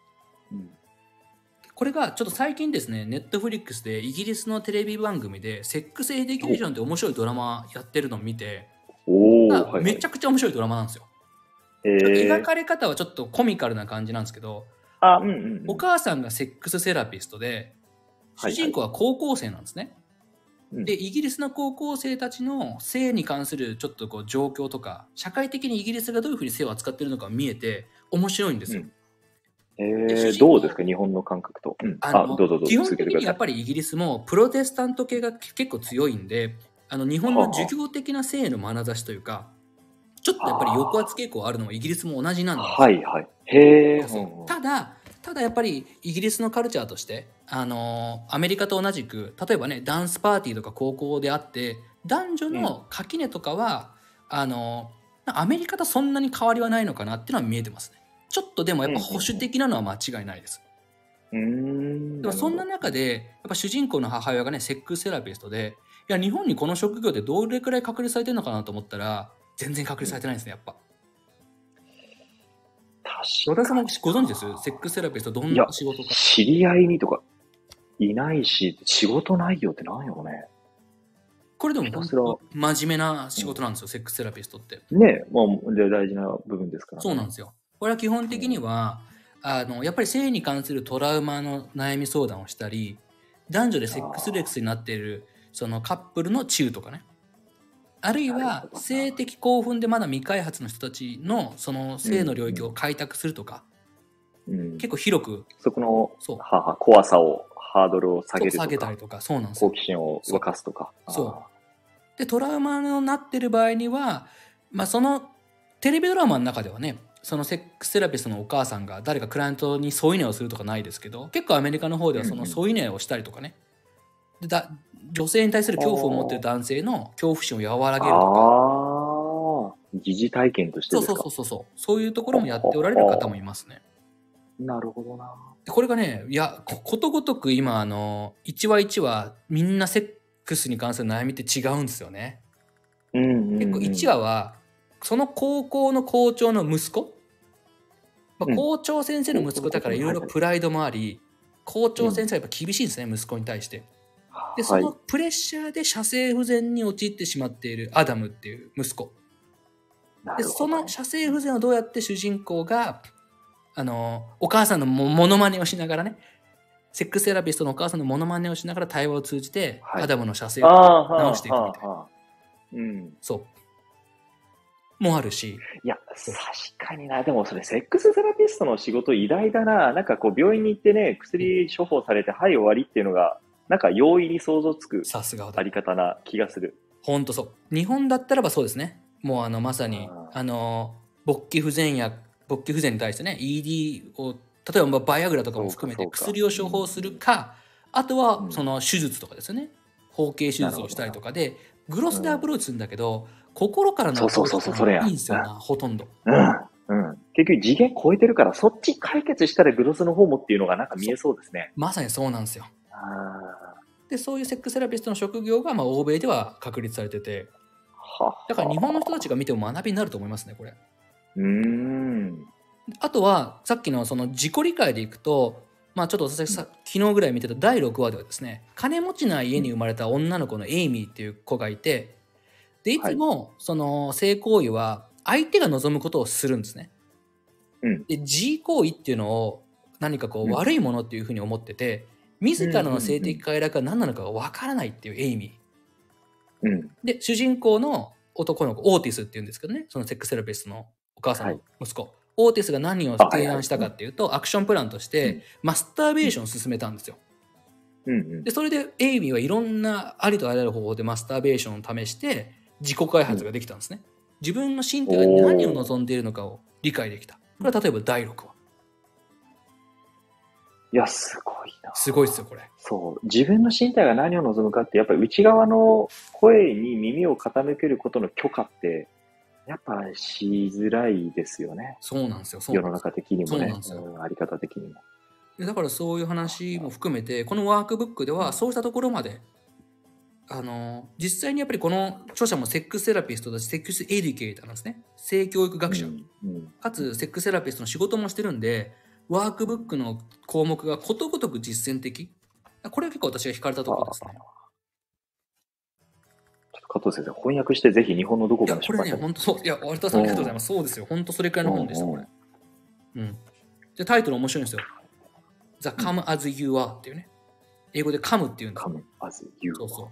これがちょっと最近ですね、ネットフリックスでイギリスのテレビ番組でセックスエデュケーションって面白いドラマやってるのを見て、めちゃくちゃ面白いドラマなんですよ。描かれ方はちょっとコミカルな感じなんですけど、お母さんがセックスセラピストで、主人公は高校生なんですね。で、イギリスの高校生たちの性に関するちょっとこう状況とか、社会的にイギリスがどういうふうに性を扱っているのか見えて面白いんですよ。 どうですか、日本の感覚と。どうぞ。 基本的にやっぱりイギリスもプロテスタント系が結構強いんで、日本の儒教的な性の眼差しというか、ちょっとやっぱり抑圧傾向あるのはイギリスも同じなんですよ。ただやっぱりイギリスのカルチャーとしてアメリカと同じく、例えばねダンスパーティーとか高校であって男女の垣根とかは、アメリカとそんなに変わりはないのかなっていうのは見えてますね。ちょっとでもやっぱ保守的なのは間違いないです。でもそんな中でやっぱ主人公の母親がねセックスセラピストで、いや日本にこの職業でどれくらい確立されてるのかなと思ったら全然確立されてないですね、やっぱ。私もご存知です？セックスセラピストどんな仕事か。 知り合いにとかいないし、仕事内容って何やろね。 これでも本当真面目な仕事なんですよ、セックスセラピストって。 ね、もう大事な部分ですからね。 そうなんですよ。これは基本的には、やっぱり性に関するトラウマの悩み相談をしたり、男女でセックスレスになっているそのカップルの治癒とかね。あるいは性的興奮でまだ未開発の人たちのその性の領域を開拓するとか、結構広くそこの怖さをハードルを下げるとか、 下げたりとか、そうなんですよ。 好奇心を沸かすとか。 でトラウマになってる場合には、そのテレビドラマの中ではね、そのセックスセラピストのお母さんが誰かクライアントに添い寝をするとかないですけど、結構アメリカの方ではその添い寝をしたりとかね、女性に対する恐怖を持っている男性の恐怖心を和らげるとか、 疑似体験としてですか？ そういうところもやっておられる方もいますね。 なるほどな。 これがね、いやことごとく今1話1話みんなセックスに関する悩みって違うんですよね。結構1話はその高校の校長の息子、校長先生の息子だからいろいろプライドもあり、校長先生はやっぱ厳しいんですね、息子に対して。で、そのプレッシャーで射精不全に陥ってしまっているアダムっていう息子。で、その射精不全をどうやって主人公が、お母さんのモノマネをしながらね、セックスセラピストのお母さんのモノマネをしながら対話を通じて、アダムの射精を直していくみたいな。そう。もあるし。 いや、確かにな。でもそれ、セックスセラピストの仕事偉大だな。なんかこう、病院に行ってね、薬処方されて、はい、終わりっていうのが、なんか容易に想像つくあり方な気がする。 ほんとそう。日本だったらばそうですね。もうまさに、勃起不全に対してね、ED を、例えばバイアグラとかも含めて薬を処方するか、あとはその手術とかですよね。包茎手術をしたりとかで、グロスでアプローチするんだけど、心からのアプローチがいいんですよな、ほとんど。 結局次元超えてるから、そっち解決したらグロスの方もっていうのがなんか見えそうですね。 まさにそうなんですよ。で、そういうセックスセラピストの職業が欧米では確立されてて、だから日本の人たちが見ても学びになると思いますね、これ。あとは、さっきのその自己理解でいくと、ちょっと私昨日ぐらい見てた第6話ではですね、金持ちな家に生まれた女の子のエイミーっていう子がいて、で、いつもその性行為は相手が望むことをするんですね。で、G 行為っていうのを何かこう悪いものっていうふうに思ってて、自らの性的快楽が何なのかがわからないっていうエイミー。で、主人公の男の子、オーティスっていうんですけどね、そのセックスセラピストのお母さんの息子。オーティスが何を提案したかっていうと、アクションプランとしてマスターベーションを進めたんですよ。で、それでエイミーはいろんなありとあらゆる方法でマスターベーションを試して自己開発ができたんですね。自分の身体が何を望んでいるのかを理解できた。これは例えば第6話。 いや、すごいな。 すごいですよ、これ。 そう。自分の身体が何を望むかって、やっぱり内側の声に耳を傾けることの許可って、やっぱしづらいですよね。 そうなんですよ。 世の中的にもね。あり方的にも。 だからそういう話も含めて、このワークブックではそうしたところまで、実際にやっぱりこの著者もセックスセラピストだし、セックスエデュケーターなんですね。性教育学者。かつセックスセラピストの仕事もしてるんで、ワークブックの項目がことごとく実践的。これは結構私が惹かれたところですね。 加藤先生、翻訳してぜひ日本のどこかの出版社に。これね、本当そう。いや、割田さんありがとうございます。そうですよ。本当それくらいの本でした、これ。で、タイトル面白いんですよ。The Come As You Are っていうね。英語で Come っていうんですよ。 Come As You Are。 そうそう。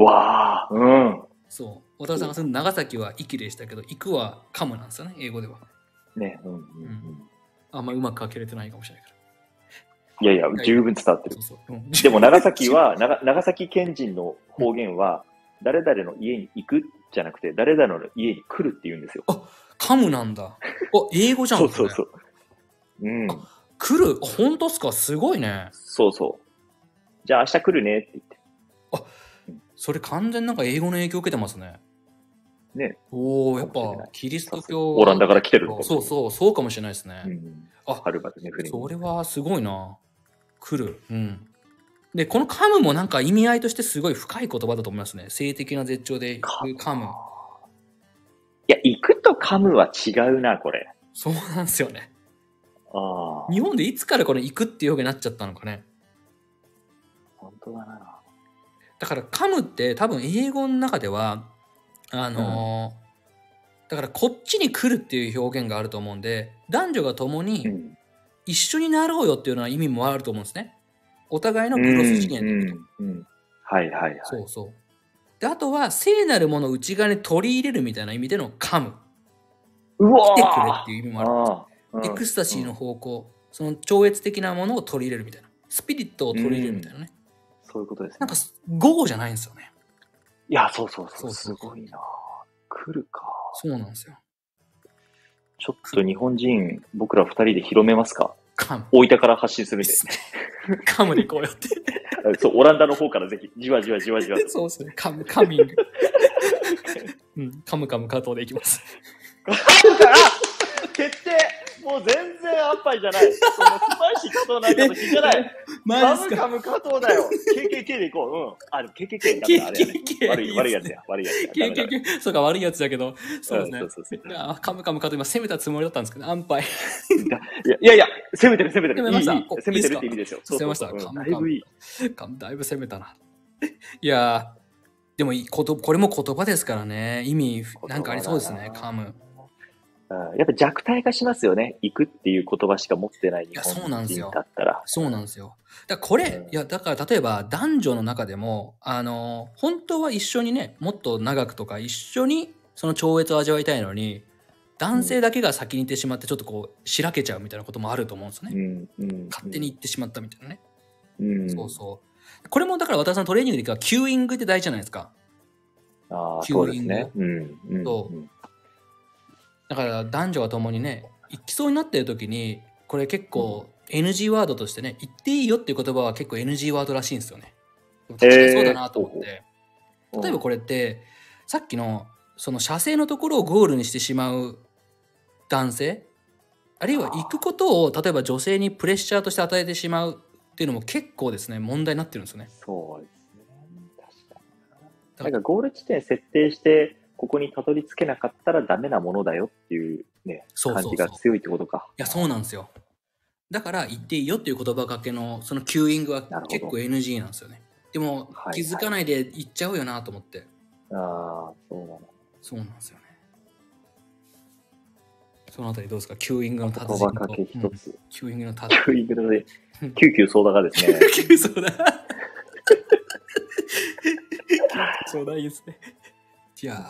わー、 そう。渡田さんが住んだ長崎は息でしたけど、行くは Come なんですよね、英語では。 ね、 あんまりうまく書けれてないかもしれないから。 いや、十分伝わってる。でも長崎は、長崎県人の方言は、誰々の家に行くじゃなくて、誰々の家に来るって言うんですよ。 あ、カムなんだ。英語じゃん。 そう。 来る？本当っすか？すごいね。 そう。じゃあ明日来るねって言って。 それ完全なんか英語の影響を受けてますね。 ね。 やっぱキリスト教。 オランダから来てるのか。 そうかもしれないですね。 はるばるね、 それはすごいな。来る。で、このカムもなんか意味合いとしてすごい深い言葉だと思いますね。性的な絶頂でカム。 いや、行くとカムは違うな、これ。 そうなんですよね。日本でいつからこれ行くっていう表現になっちゃったのかね。 本当だな。 だからカムって多分英語の中では、だからこっちに来るっていう表現があると思うんで、男女が共に一緒になろうよっていうような意味もあると思うんですね。お互いのグロス次元っていうこと。 はい。 そう。で、あとは聖なるものを内側に取り入れるみたいな意味でのカム。来てくれっていう意味もあるんです。エクスタシーの方向、その超越的なものを取り入れるみたいな。スピリットを取り入れるみたいなね。 そういうことですね。 なんか午後じゃないんですよね。 いや、そう。すごいな。来るか。 そうなんですよ。 ちょっと日本人、僕ら二人で広めますか？大分から発信するんですね。 カムでこうやって。 そう、オランダの方からぜひ、じわじわ。 そうですね。カミング。カム加藤でいきます。 決定！もう全然安牌じゃない。そのスパイシー加藤なんかの日じゃない。 マジっすか。 カム加藤だよ。KKK でいこう。うん。あ、でも KKK ダメだ、あれやね。悪いやつや。悪いやつや。 KKK、そうか、悪いやつだけど、そうですね。 そう。 いや、カムカム加藤今攻めたつもりだったんですけど、安牌。 いや、攻めてる。 攻めました。 攻めてるって意味ですよ。 攻めました。 だいぶいい。 だいぶ攻めたな。いやでもこれも言葉ですからね。意味、なんかありそうですね、カム。 やっぱ弱体化しますよね。行くっていう言葉しか持ってない日本人だったら。 そうなんですよ。だからこれ、だから例えば男女の中でも、本当は一緒にね、もっと長くとか一緒にその超越を味わいたいのに、男性だけが先に行ってしまってちょっとこう、しらけちゃうみたいなこともあると思うんですよね。勝手に行ってしまったみたいなね。そうそう。これもだから私のトレーニングで言うと、キューイングって大事じゃないですか。 キューイング。 そう。だから男女が共にね、行きそうになってる時に、これ結構 NG ワードとしてね、言っていいよっていう言葉は結構 NG ワードらしいんですよね。確かにそうだなと思って。例えばこれって、さっきのその射精のところをゴールにしてしまう男性、あるいは行くことを例えば女性にプレッシャーとして与えてしまうっていうのも結構ですね、問題になってるんですよね。 そうですね。確かに。なんかゴール地点設定して、ここにたどり着けなかったらダメなものだよっていうね、感じが強いってことか。 いや、そうなんですよ。だから言っていいよっていう言葉かけのそのキューイングは結構 NG なんですよね。でも気づかないで言っちゃうよなと思って。 そうなの。 そうなんですよね。そのあたりどうですか、キューイングの達人と。言葉かけ一つ。 キューイングの達人。 キューイングので、救急相談がですね。 救急相談。そうだいいですね。いや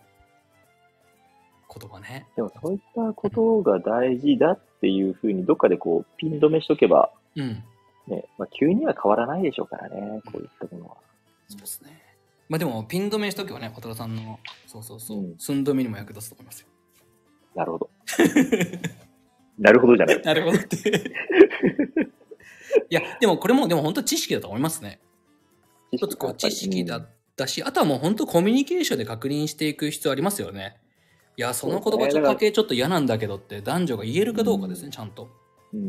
言葉ね。 でもそういったことが大事だっていうふうにどっかでこうピン止めしとけば、ね、急には変わらないでしょうからね、こういったものは。 そうですね。まあでもピン止めしとけばね、小虎さんの寸止めにも役立つと思いますよ。 なるほど。なるほどじゃない。 なるほどって。いやでもこれもでも本当知識だと思いますね。一つこう知識だったし、あとはもう本当コミュニケーションで確認していく必要ありますよね。いや、その言葉かけちょっと嫌なんだけどって男女が言えるかどうかですね、ちゃんと。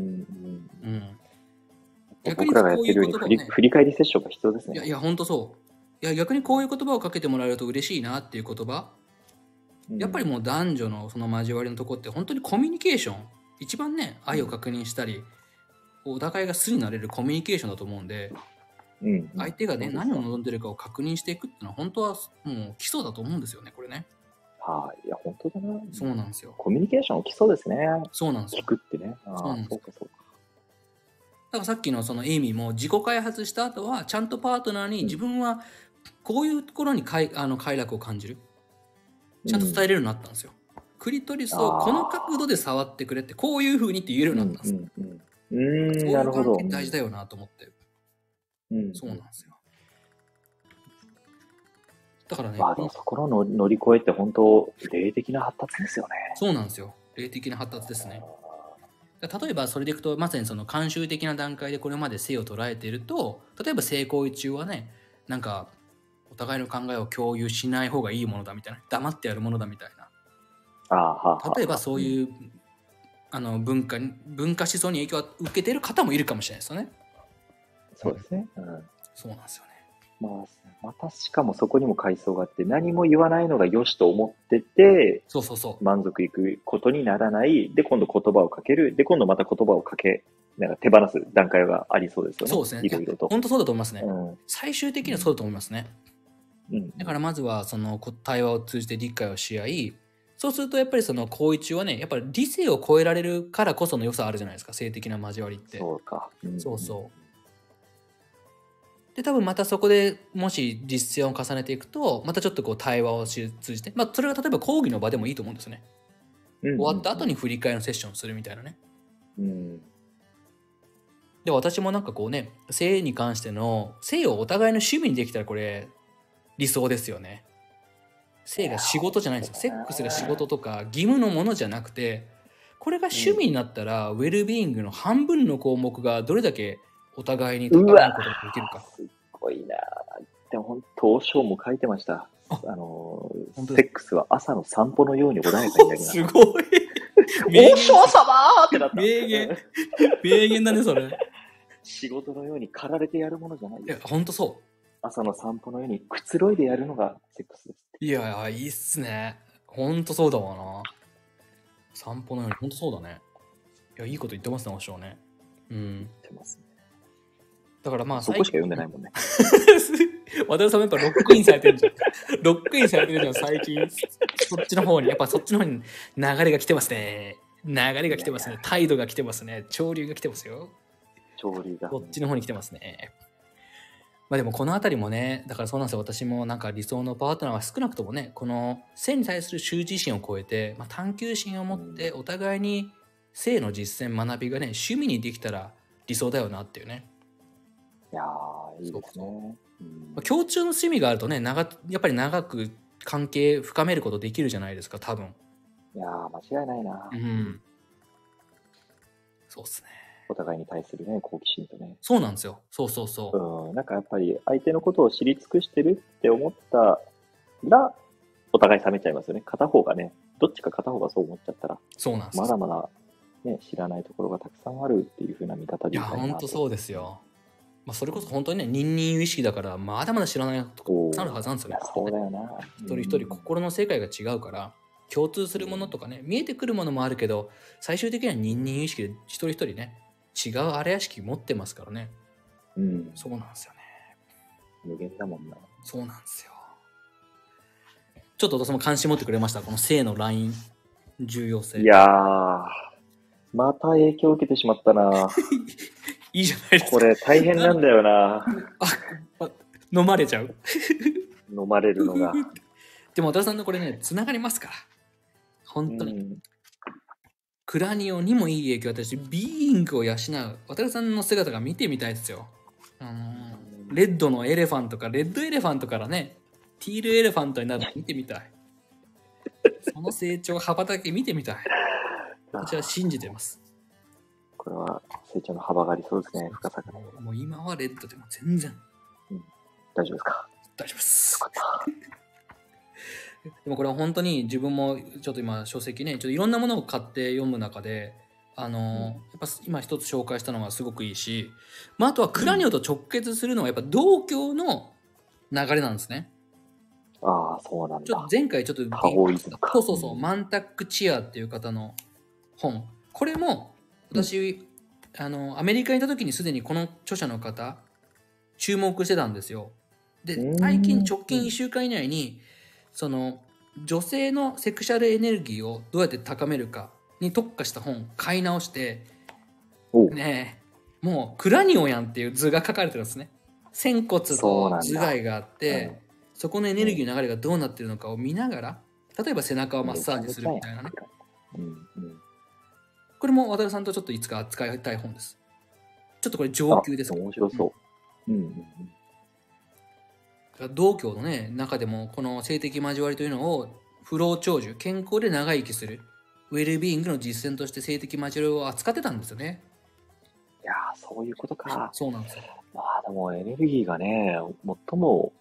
逆に僕らがやってるように振り返りセッションが必要ですね。 いや、本当そう。いや、逆にこういう言葉をかけてもらえると嬉しいなっていう言葉。やっぱりもう男女のその交わりのとこって本当にコミュニケーション。一番ね、愛を確認したり、お互いが素になれるコミュニケーションだと思うんで、相手がね、何を望んでるかを確認していくっていうのは本当はもう基礎だと思うんですよね、これね。 いや、本当だな。 そうなんですよ。 コミュニケーション起きそうですね。 そうなんですよ。 聞くってね。 そうなんですよ。だからさっきのそのエイミーも自己開発した後はちゃんとパートナーに自分はこういうところに快楽を感じる。ちゃんと伝えれるようになったんですよ。クリトリスをこの角度で触ってくれってこういう風にって言えるようになったんですよ。そういう関係大事だよなと思って。そうなんですよ。だからね。 そこの乗り越えって本当霊的な発達ですよね。 そうなんですよ。霊的な発達ですね。例えばそれでいくとまさにその慣習的な段階でこれまで性を捉えていると、例えば性行為中はね、なんかお互いの考えを共有しない方がいいものだみたいな、黙ってやるものだみたいな。例えばそういう、文化思想に影響を受けている方もいるかもしれないですよね。 そうですね。 そうなんですよね。 またしかもそこにも階層があって、何も言わないのが良しと思ってて、満足いくことにならない。で、今度言葉をかける。で、今度また言葉をかけ、なんか手放す段階がありそうですよね。 そうですね。いろいろと。本当そうだと思いますね。最終的にはそうだと思いますね。だからまずはその対話を通じて理解をし合い、そうするとやっぱりその行為中はね、やっぱり理性を超えられるからこその良さあるじゃないですか、性的な交わりって。 そうか。 そうそう。で多分またそこでもし実践を重ねていくとまたちょっとこう対話を通じて、それが例えば講義の場でもいいと思うんですよね。終わった後に振り返りのセッションするみたいなね。で私もなんかこうね、性に関しての性をお互いの趣味にできたらこれ理想ですよね。性が仕事じゃないんですよ。セックスが仕事とか義務のものじゃなくて、これが趣味になったら、ウェルビーイングの半分の項目がどれだけお互いに高めることができるか。 すごいな。でも本当、王将も書いてました。セックスは朝の散歩のように穏やかになります。 すごい。 王将様ってなった。 名言だね、それ。 仕事のように駆られてやるものじゃないいや、 です。 ほんとそう。 朝の散歩のようにくつろいでやるのがセックスです。 いやいや、いいっすね。ほんとそうだわな。散歩のように、ほんとそうだね。いや、いいこと言ってますね、お師匠ね。うん。 言ってますね。 だからまあ、 そこしか読んでないもんね。 渡辺さんもやっぱロックインされてるじゃん。ロックインされてるじゃん、最近。そっちの方に、やっぱそっちの方に流れが来てますね。流れが来てますね。態度が来てますね。潮流が来てますよ。 潮流が。 そっちの方に来てますね。まあでもこのあたりもね、だからそうなんですよ。私もなんか理想のパートナーは少なくともね、この性に対する羞恥心を超えて、まあ、探求心を持ってお互いに性の実践、学びがね、趣味にできたら理想だよなっていうね。 いやー、いいですね。 共通の趣味があるとね、やっぱり長く関係深めることできるじゃないですか、多分。 いやー、間違いないな。 うん。そうっすね。 お互いに対するね、好奇心とね。 そうなんですよ。そうそうそう。なんかやっぱり相手のことを知り尽くしてるって思ったら、お互い冷めちゃいますよね。片方がね、どっちか片方がそう思っちゃったら、 そうなんです。 まだまだ、ね、知らないところがたくさんあるっていう風な見方でいや、ほんとそうですよ。まあ、それこそ本当にね、人間意識だから、まだまだ知らないとこたくさんあるはずなんですよね。 そうだよな。 一人一人心の世界が違うから、共通するものとかね、見えてくるものもあるけど、最終的には人間意識で一人一人ね、違うあれ屋敷持ってますからね。そうなんですよね。 無限だもんな。 そうなんですよ。ちょっと私も関心持ってくれました、この性のライン、重要性。 いやー、また影響を受けてしまったな。 いいじゃないですか。 これ大変なんだよな。 飲まれちゃう。 飲まれるのが。 でも渡さんのこれね、つながりますから。本当に。クラニオにもいい影響を与えるし、ビーイングを養う渡さんの姿が見てみたいですよ。レッドのエレファントか、レッドエレファントからね、ティールエレファントになるの見てみたい。その成長、羽ばたき見てみたい。私は信じてます。 これは成長の幅がありそうですね、深さが。 もう今はレッドでも全然。 大丈夫ですか？ 大丈夫です。でもこれは本当に自分もちょっと今書籍ね、ちょっといろんなものを買って読む中で、やっぱ今一つ紹介したのがすごくいいし、まあ、あとはクラニオと直結するのはやっぱ道教の流れなんですね。 ああ、そうなんだ。 ちょっと前回ちょっとそう、マンタック・チアっていう方の本。これも私、アメリカにいた時にすでにこの著者の方、注目してたんですよ。で、最近直近1週間以内に、その女性のセクシャルエネルギーをどうやって高めるかに特化した本買い直してねえ、もうクラニオやんっていう図が書かれてるんですね。仙骨と頭蓋があって、そこのエネルギーの流れがどうなってるのかを見ながら、例えば背中をマッサージするみたいなね。これも渡辺さんとちょっといつか扱いたい本です。ちょっとこれ上級です。 面白そう。 道教のね、中でもこの性的交わりというのを不老長寿、健康で長生きするウェルビーイングの実践として性的交わりを扱ってたんですよね。 いやー、そういうことか。 そうなんですよ。 まあでもエネルギーがね、最も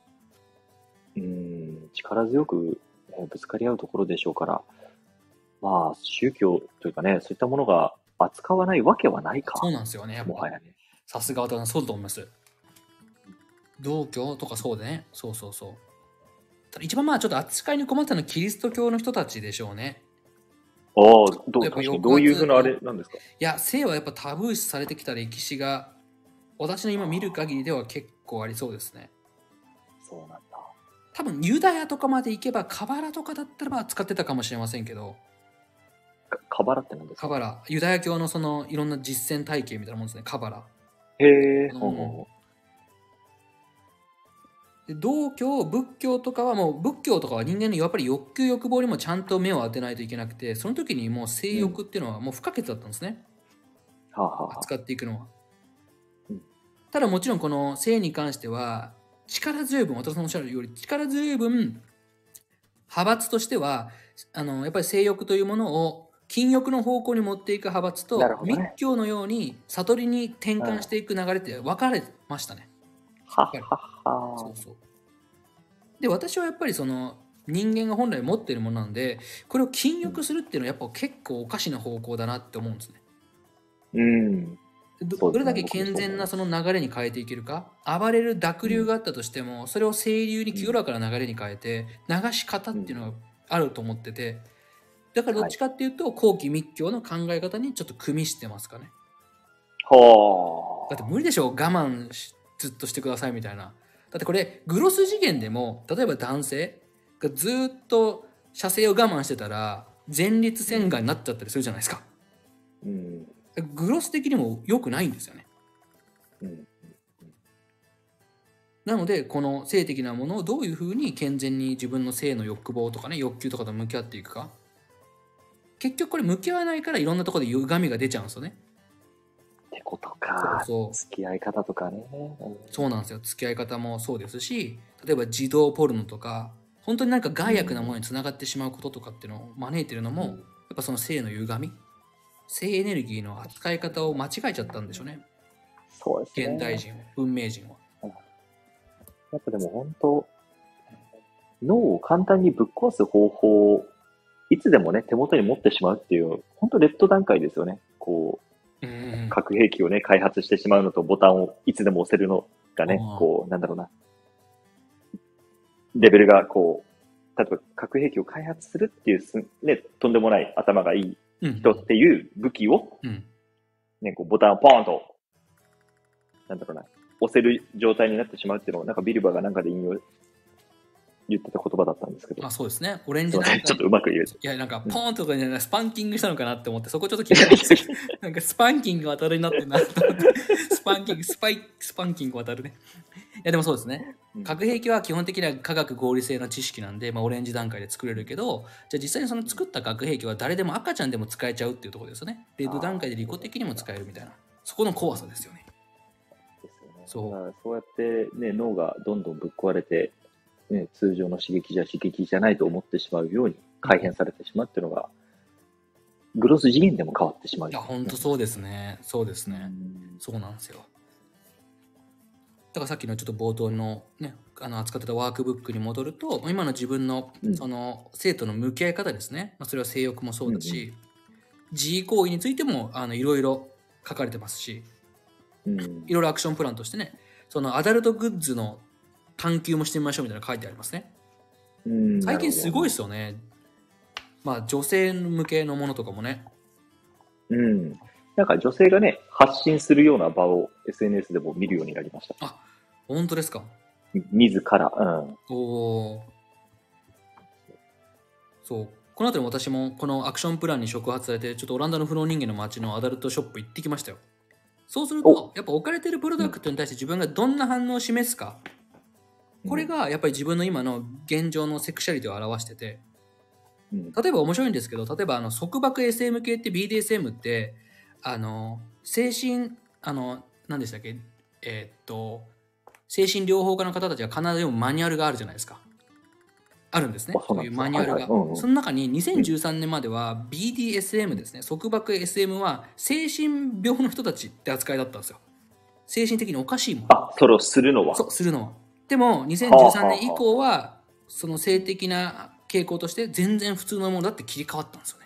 力強く、ぶつかり合うところでしょうから、まあ宗教というかね、そういったものが扱わないわけはないか。 そうなんですよね。やっぱもはやね。さすが渡辺さん、そうだと思います。道教とかそうでね。そう。ただ一番まあちょっと扱いに困ったのはキリスト教の人たちでしょうね。 ああ、どういうふうなあれなんですか？ いや、性はやっぱタブー視されてきた歴史が、私の今見る限りでは結構ありそうですね。 そうなんだ。 多分ユダヤとかまで行けばカバラとかだったらば使ってたかもしれませんけど。 カバラって何ですか？ カバラ。ユダヤ教のそのいろんな実践体系みたいなもんですね。カバラ。 へえ。 で道教、仏教とかはもう仏教とかは人間のやっぱり欲求欲望にもちゃんと目を当てないといけなくて、その時にもう性欲っていうのはもう不可欠だったんですね。扱っていくのは。ただもちろんこの性に関しては力強い分、渡さんのおっしゃるより力強い分、派閥としてはやっぱり性欲というものを禁欲の方向に持っていく派閥と、密教のように悟りに転換していく流れって分かれましたね。そう。で、私はやっぱりその人間が本来持っているものなんで、これを禁欲するっていうのはやっぱ結構おかしな方向だなって思うんですね。 どれだけ健全なその流れに変えていけるか。暴れる濁流があったとしても、それを清流に清らかな流れに変えて、流し方っていうのがあると思ってて、だからどっちかっていうと、後期密教の考え方にちょっと組みしてますかね。だって無理でしょ、我慢ずっとしてくださいみたいな。だってこれグロス次元でも、例えば男性がずっと射精を我慢してたら前立腺がんになっちゃったりするじゃないですか。グロス的にも良くないんですよね。なのでこの性的なものをどういうふうに健全に自分の性の欲望とかね、欲求とかと向き合っていくか。結局これ向き合わないからいろんなところで歪みが出ちゃうんですよね。 ってことか。付き合い方とかね。 そうなんですよ。付き合い方もそうですし、例えば児童ポルノとか、本当になんか害悪なものにつながってしまうこととかっていうのを招いてるのも、やっぱその性の歪み、性エネルギーの扱い方を間違えちゃったんでしょうね。 そうですね。 現代人は、文明人は。 やっぱでも本当、脳を簡単にぶっ壊す方法をいつでもね、手元に持ってしまうっていう、本当レッド段階ですよね。こう、核兵器をね、開発してしまうのと、ボタンをいつでも押せるのがね、こう、なんだろうな。レベルがこう、例えば核兵器を開発するっていう、ね、とんでもない頭がいい人っていう武器を、ね、こうボタンをポーンと、なんだろうな、押せる状態になってしまうっていうのを、なんかビルバがなんかで言ってた言葉だったんですけど。 あ、そうですね。オレンジなんかちょっとうまく言う。 いや、なんかポーンとかじゃない、スパンキングしたのかなって思って、そこちょっと気になりました。なんかスパンキング渡るになってるなと思って、スパンキング渡るね。いやでもそうですね。核兵器は基本的には科学合理性の知識なんで、まあ、オレンジ段階で作れるけど、じゃあ実際にその作った核兵器は誰でも赤ちゃんでも使えちゃうっていうところですよね。レッド段階で利己的にも使えるみたいな。そこの怖さですよね。 そうやってね、脳がどんどんぶっ壊れて、ね、通常の刺激じゃないと思ってしまうように改変されてしまうっていうのが、グロス次元でも変わってしまう、 ね。いや、本当そうですね。そうですね。そうなんですよ。だからさっきのちょっと冒頭のね、扱ってたワークブックに戻ると、今の自分のその生徒の向き合い方ですね。それは性欲もそうだし、自慰行為についてもいろいろ書かれてますし、いろいろアクションプランとしてね、そのアダルトグッズの探求もしてみましょうみたいなの書いてありますね。最近すごいですよね。まあ女性向けのものとかもね。 なんか女性がね、発信するような場を SNS でも見るようになりました。 あ、本当ですか。 自ら。 そう。この後に私もこのアクションプランに触発されて、ちょっとオランダの不老人間の街のアダルトショップ行ってきましたよ。そうすると、やっぱ置かれてるプロダクトに対して自分がどんな反応を示すか。これがやっぱり自分の今の現状のセクシャリティを表してて、例えば面白いんですけど、例えば束縛 SM 系って BDSM って精神何でしたっけ、精神療法家の方たちが必ず読むマニュアルがあるじゃないですか。あるんですね。そういうマニュアルが。その中に2013年までは BDSM ですね。束縛 SM は精神病の人たちって扱いだったんですよ。精神的におかしいもん。 それをするのは。 そう、するのは。でも2013年以降はその性的な傾向として全然普通のものだって切り替わったんですよね。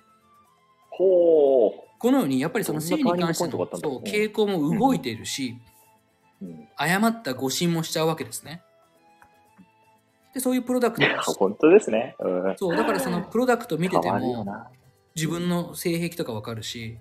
このようにやっぱりその性に関しての傾向も動いているし、誤った誤信もしちゃうわけですね。でそういうプロダクト本当ですね。 そうだからそのプロダクト見てても自分の性癖とか分かるし、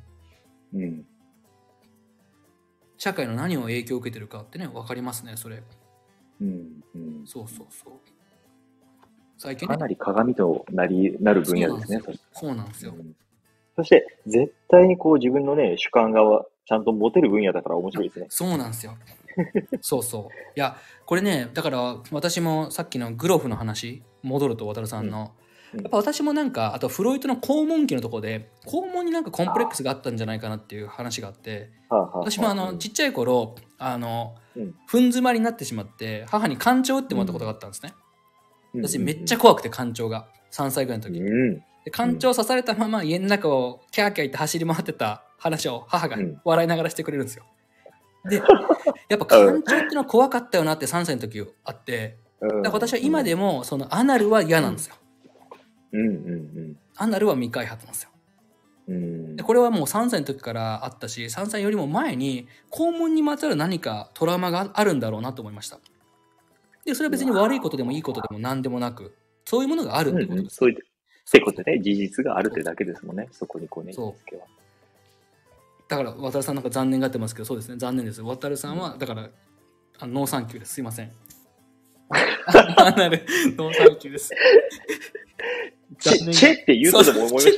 社会の何を影響を受けてるかってね分かりますね。それ。そうそうそう。最近、ね、 かなり鏡となる分野ですね。 そうなんですよ。 そして絶対にこう自分のね主観がちゃんと持てる分野だから面白いですね。 そうなんですよ。そうそう。いやこれね、だから私もさっきのグロフの話戻ると渡さんの、やっぱ私もなんかあとフロイトの肛門期のところで肛門になんかコンプレックスがあったんじゃないかなっていう話があって、私もちっちゃい頃ふん詰まりになってしまって母に肝腸打ってもらったことがあったんですね。私めっちゃ怖くて肝腸が3歳ぐらいの時、で肝腸刺されたまま家の中をキャーキャー言って走り回ってた話を母が笑いながらしてくれるんですよ。でやっぱ肝腸っていうのは怖かったよなって3歳の時あって、だから私は今でもそのアナルは嫌なんですよ。アナルは未開発なんですよ。 でこれはもう3歳の時からあったし、3歳よりも前に肛門にまつわる何かトラウマがあるんだろうなと思いました。で、それは別に悪いことでもいいことでも何でもなく、そういうものがあるってことです。 そういうってことで、事実があるってだけですもんね。そこにこうね、 そう。だから、渡さんなんか残念がってますけど、そうですね、残念です。渡さんは、だから、ノーサンキューです。すいません。ノーサンキューです。 チェって言うとでも思いました。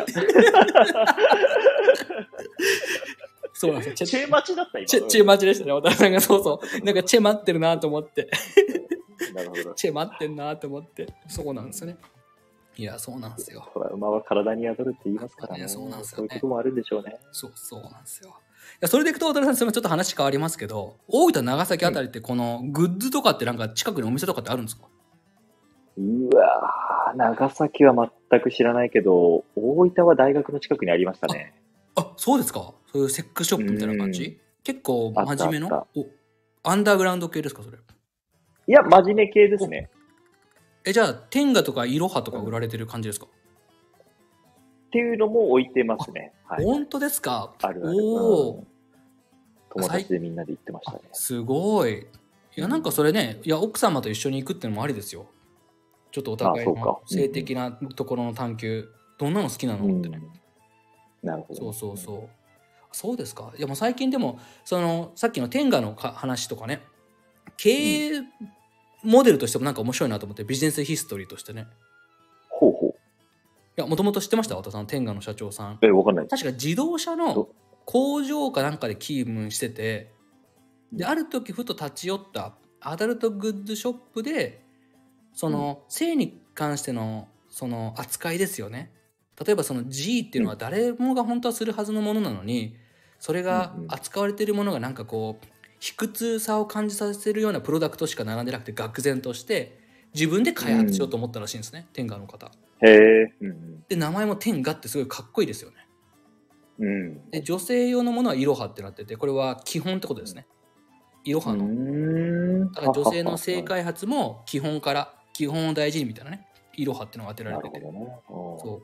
そうなんですよ。 チェ待ちだった今。 チェ待ちでしたね。渡さんがそうなんかチェ待ってるなと思って。 なるほど。 チェ待ってんなと思って。そうなんですよね。いや、そうなんですよ。 馬は体に宿るって言いますからね。 そうなんですよね。 そういうこともあるんでしょうね。 そうなんですよ。いや、それでいくと、渡さん、ちょっと話変わりますけど、大分、長崎あたりって、このグッズとかってなんか近くにお店とかってあるんですか？ うわー、長崎は全く知らないけど、大分は大学の近くにありましたね。 あ、そうですか。そういうセックスショップみたいな感じ？結構真面目のアンダーグラウンド系ですか、それ？ いや、真面目系ですね。 じゃあ、天下とかイロハとか売られてる感じですか？ っていうのも置いてますね。 はい、本当ですか？ あるある。友達でみんなで行ってましたね。 すごい。いや、なんかそれね、いや、奥様と一緒に行くっていうのもありですよ。ちょっとお互いの性的なところの探求、どんなの好きなのってね。 なるほど。 そうですか。いや、もう最近でも、さっきの天下の話とかね、経営モデルとしてもなんか面白いなと思って、ビジネスヒストリーとしてね。 ほうほう。いや、もともと知ってました？渡さん、天下の社長さん。 わかんない。 確か自動車の工場かなんかで勤務してて、で、ある時ふと立ち寄ったアダルトグッズショップで、性に関しての扱いですよね。例えばG っていうのは誰もが本当はするはずのものなのに、それが扱われているものがなんかこう卑屈さを感じさせるようなプロダクトしか並んでなくて、愕然として自分で開発しようと思ったらしいんですね、天下の方。 へえ。 で、名前も天下ってすごいかっこいいですよね。で、女性用のものはイロハってなってて、これは基本ってことですね。イロハの。だから女性の性開発も基本を大事にみたいなね、イロハってのが当てられてて。 そう。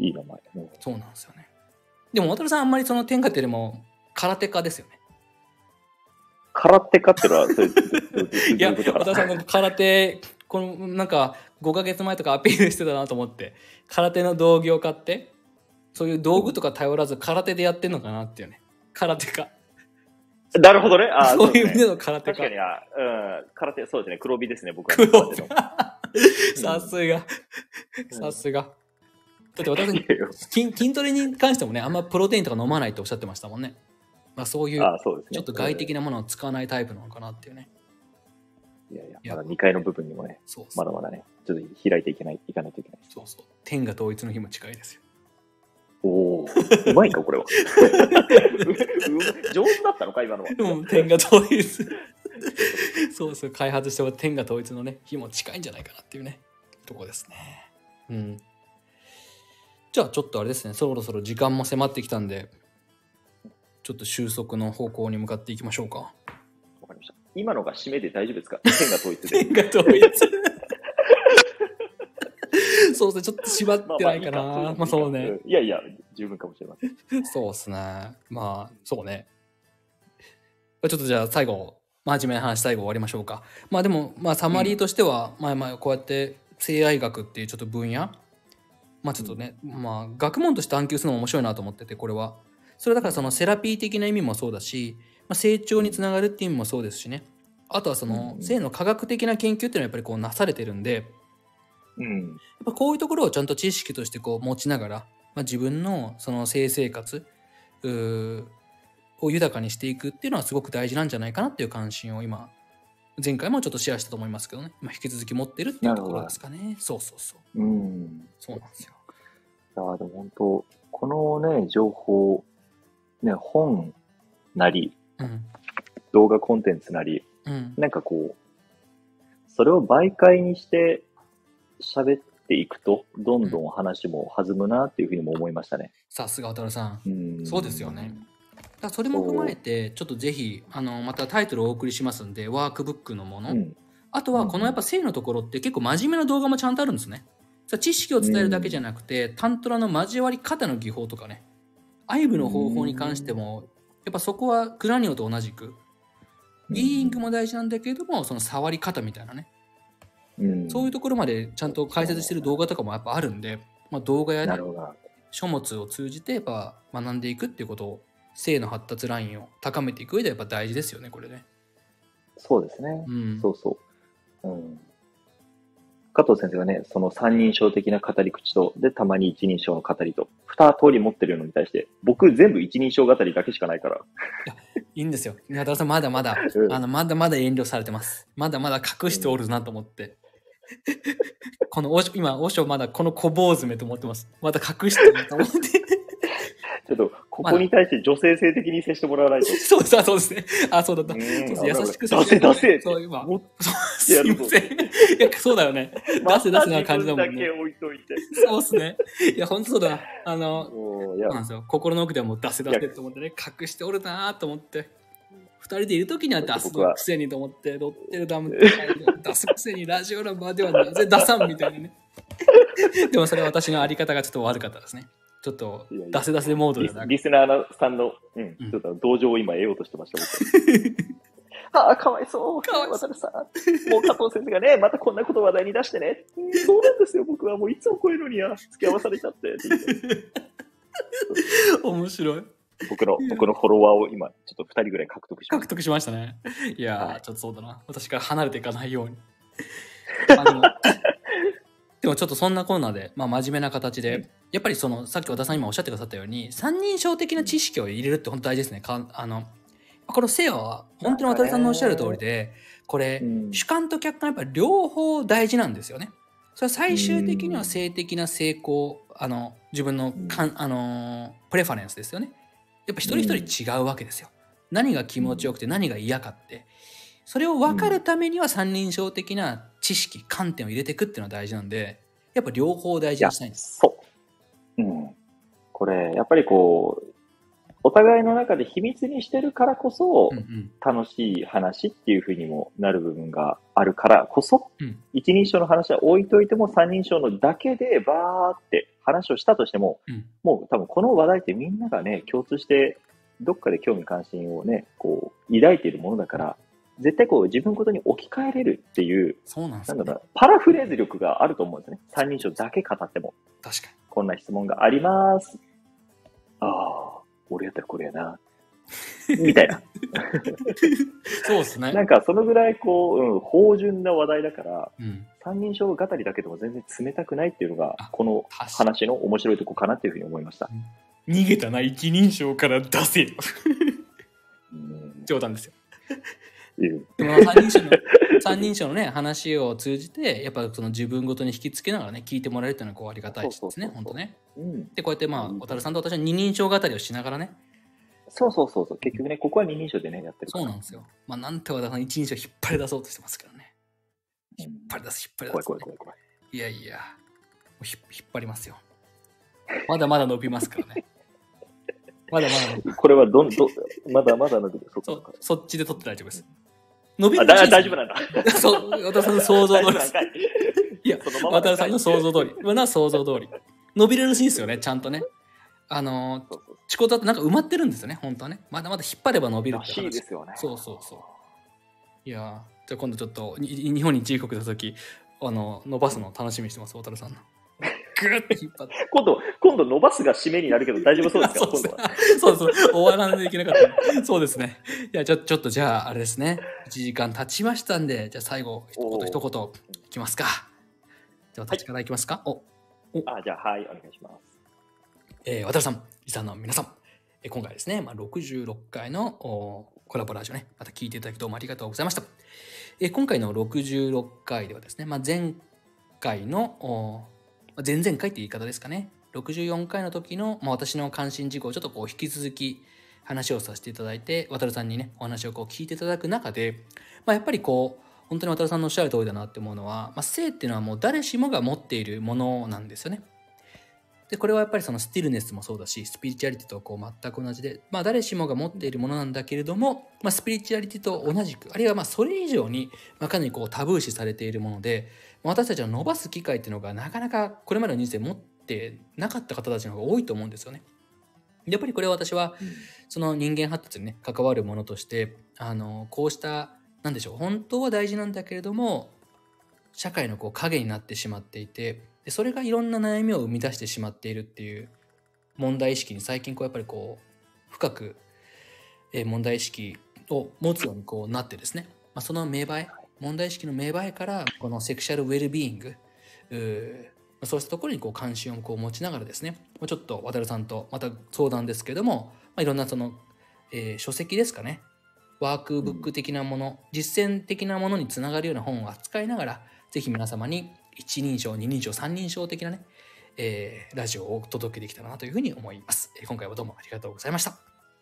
いい名前。 そうなんですよね。でも渡さんあんまり天下ってよりも空手家ですよね。 空手家ってのはいや、渡さんの空手、なんか5ヶ月前とかアピールしてたなと思って、空手の道着を買って、そういう道具とか頼らず空手でやってんのかなっていうね。空手家。 なるほどね。 そういう意味での空手家。 確かに、空手、そうですね。黒帯ですね、僕は。 黒帯。さすが。さすが。だって私、筋トレに関してもね、あんまプロテインとか飲まないっておっしゃってましたもんね。まあそういう、ちょっと外的なものを使わないタイプなのかなっていうね。 いや、まだ2階の部分にもね、まだまだね、ちょっと開いていかないといけない。 そう。天下統一の日も近いですよ。 おー、うまいか、これは。上手だったのか、今のは。 天下統一。そう、開発しても天下統一のね、日も近いんじゃないかなっていうね、とこですね。じゃあちょっとあれですね、そろそろ時間も迫ってきたんで、ちょっと収束の方向に向かっていきましょうか。わかりました。今のが締めで大丈夫ですか？天下統一で。 天下統一。そうですね、ちょっと縛ってないかな。まあそうね。 いや、十分かもしれません。 そうですね。まあ、そうね。ちょっとじゃあ最後、真面目な話最後終わりましょうか。まあでも、サマリーとしては、こうやって性愛学っていうちょっと分野、ちょっとね、学問として探求するのも面白いなと思ってて、これは。それだからセラピー的な意味もそうだし、成長につながるっていう意味もそうですしね。あとは性の科学的な研究っていうのはやっぱりこうなされてるんで、やっぱこういうところをちゃんと知識としてこう持ちながら、自分の性生活を豊かにしていくっていうのはすごく大事なんじゃないかなっていう関心を前回もちょっとシェアしたと思いますけどね、引き続き持ってるっていうところですかね。そう。そうなんですよ。 でも本当このね情報ね、本なり、動画コンテンツなり、なんかこうそれを媒介にして喋っていくとどんどん話も弾むなっていうふうにも思いましたね。 さすが渡さん。そうですよね。だそれも踏まえてちょっとぜひまたタイトルをお送りしますんで、ワークブックのもの、あとはこのやっぱ性のところって結構真面目な動画もちゃんとあるんですね。知識を伝えるだけじゃなくて、タントラの交わり方の技法とかね、 愛撫の方法に関してもやっぱそこはクラニオと同じくビーイングも大事なんだけれども、その触り方みたいなね、そういうところまでちゃんと解説してる動画とかもやっぱあるんで、動画やね書物を通じてやっぱ学んでいくっていうことを、性の発達ラインを高めていく上でやっぱ大事ですよね、これね。 そうですね。そうそう。加藤先生がね、その三人称的な語り口と、で、たまに一人称の語りと、二通り持ってるのに対して、僕全部一人称語りだけしかないから。 いいんですよ。宮田さん、まだまだ、まだまだ遠慮されてます。まだまだ隠しておるなと思って。この今、和尚まだこの小坊主めと思ってます。まだ隠してると思って。 ちょっと、ここに対して女性性的に接してもらわないと。 そうですね。そうだった。優しく出せ出せそう、今。すいません。いや、そうだよね。出せな感じだもんね。そうですね。いや、ほんとそうだな。そうなんですよ。心の奥ではもう出せと思ってね、隠しておるなと思って。二人でいるときには出すくせにと思って、ロッテルダムって出すくせにラジオの場ではなぜ出さんみたいなね。でもそれは私のあり方がちょっと悪かったですね。ちょっと出せ出せモードでリスナーさんの、ちょっと同情を今得ようとしてました。かわいそう。渡さん。もう加藤先生がね、またこんなこと話題に出してね。そうなんですよ。僕はもういつもこういうのには付き合わされちゃって。 面白い。 僕のフォロワーを今、ちょっと2人ぐらい獲得しましたね。いやちょっとそうだな。私から離れていかないように。でもちょっとそんなコーナーで、真面目な形で、やっぱりさっき和田さん今おっしゃってくださったように、三人称的な知識を入れるって本当大事ですね。この性は、本当に渡さんのおっしゃる通りで、これ、主観と客観やっぱり両方大事なんですよね。それは最終的には性的な成功、自分のプレファレンスですよね。やっぱ一人一人違うわけですよ。何が気持ちよくて何が嫌かって。それを分かるためには三人称的な知識、観点を入れていくっていうのは大事なんで、やっぱ両方大事にしたいんです。 そう。これ、やっぱりお互いの中で秘密にしてるからこそ、楽しい話っていう風にもなる部分があるからこそ、一人称の話は置いといても三人称のだけでバーって話をしたとしても、もう多分この話題ってみんながね、共通してどっかで興味関心をね、抱いているものだから、絶対自分ごとに置き換えれるっていう、パラフレーズ力があると思うんですね。三人称だけ語っても。 確かに。 こんな質問があります。俺やったらこれやな。みたいな。 そうですね。 なんかそのぐらい芳醇な話題だから、三人称語りだけでも全然冷たくないっていうのが、この話の面白いとこかなっていうふうに思いました。 逃げたな、一人称から出せよ。冗談ですよ。でも三人称のね、話を通じて、やっぱその自分ごとに引きつけながらね、聞いてもらえるっていうのはありがたいですね、本当ね。で、こうやって渡さんと私は二人称語りをしながらね。 そう。結局ね、ここは二人称でね、やってるから。 そうなんですよ。なんて和田さん一人称引っ張り出そうとしてますからね。引っ張り出す。 怖い。 いや、引っ張りますよ。まだまだ伸びますからね。まだまだ。 これはまだまだ伸びる。 そっちで取って大丈夫です。伸びる大丈夫なんだ。 そう、渡田さんの想像通りです。いや、渡田さんの想像通り。想像通り。伸びるらしいんですよね、ちゃんとね。遅刻だとなんか埋まってるんですよね、本当はね。まだまだ引っ張れば伸びるって話。 らしいですよね。 そう。いやじゃあ今度ちょっと日本に一時国出た時伸ばすの楽しみにしてます、渡さんの。グーって引っ張って。 今度伸ばすが締めになるけど大丈夫そうですか？今度は。 そう終わらないといけなかった。そうですね。いやちょっとじゃああれですね。1時間経ちましたんで、じゃあ最後一言いきますか。じゃあ私からいきますか。 じゃあはいお願いします。 渡さん、リサの皆さん、今回ですね、66回のコラボラジオね、また聞いていただきどうもありがとうございました。今回の66回ではですね、前回の前々回って言い方ですかね、64回の時の、私の関心事項をちょっと引き続き話をさせていただいて、渡さんにねお話を聞いていただく中で、やっぱり本当に渡さんのおっしゃる通りだなって思うのは、性っていうのはもう誰しもが持っているものなんですよね。でこれはやっぱりそのスティルネスもそうだし、スピリチュアリティと全く同じで、誰しもが持っているものなんだけれども、スピリチュアリティと同じく、あるいはそれ以上にかなりタブー視されているもので、私たちは伸ばす機会っていうのがなかなかこれまでの人生持ってなかった方たちの方が多いと思うんですよね。 やっぱりこれは私はその人間発達にね関わるものとしてこうしたなんでしょう、本当は大事なんだけれども社会のこう影になってしまっていて、でそれがいろんな悩みを生み出してしまっているっていう問題意識に最近こうやっぱりこう深く問題意識を持つようにこうなってですね、その芽生え、問題意識の芽生えからこのセクシャルウェルビーイング、そうしたところにこう関心をこう持ちながらですね、ちょっと渡さんとまた相談ですけれども、いろんなその、書籍ですかね、ワークブック的なもの、実践的なものにつながるような本を扱いながら、ぜひ皆様に一人称、二人称、三人称的なね、ラジオをお届けできたらなというふうに思います。今回はどうもありがとうございました。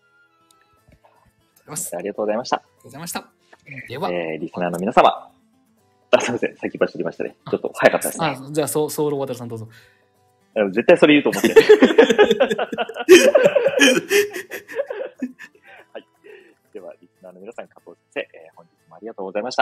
ありがとうございました。 では、 リスナーの皆様。すいません。先走りましたね。ちょっと早かったですね。 じゃあ、ソウル渡さんどうぞ。 絶対それ言うと思って。はい。では、リスナーの皆さん、加藤先生、本日もありがとうございました。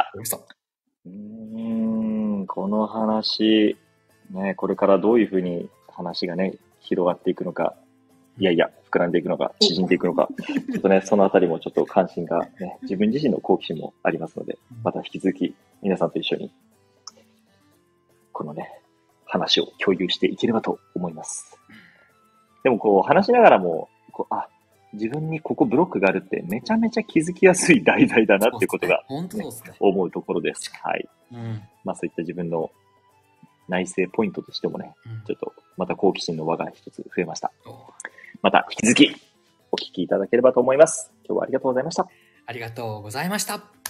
この話、ね、これからどういうふうに話がね、広がっていくのか、膨らんでいくのか、縮んでいくのか、ちょっとね、そのあたりもちょっと関心がね、自分自身の好奇心もありますので、また引き続き皆さんと一緒に、このね、話を共有していければと思います。でもこう、話しながらも、自分にここブロックがあるってめちゃめちゃ気づきやすい題材だなっていうことが、思うところです。はい。そういった自分の内省ポイントとしてもね、ちょっとまた好奇心の輪が一つ増えました。また引き続きお聞きいただければと思います。今日はありがとうございました。 ありがとうございました。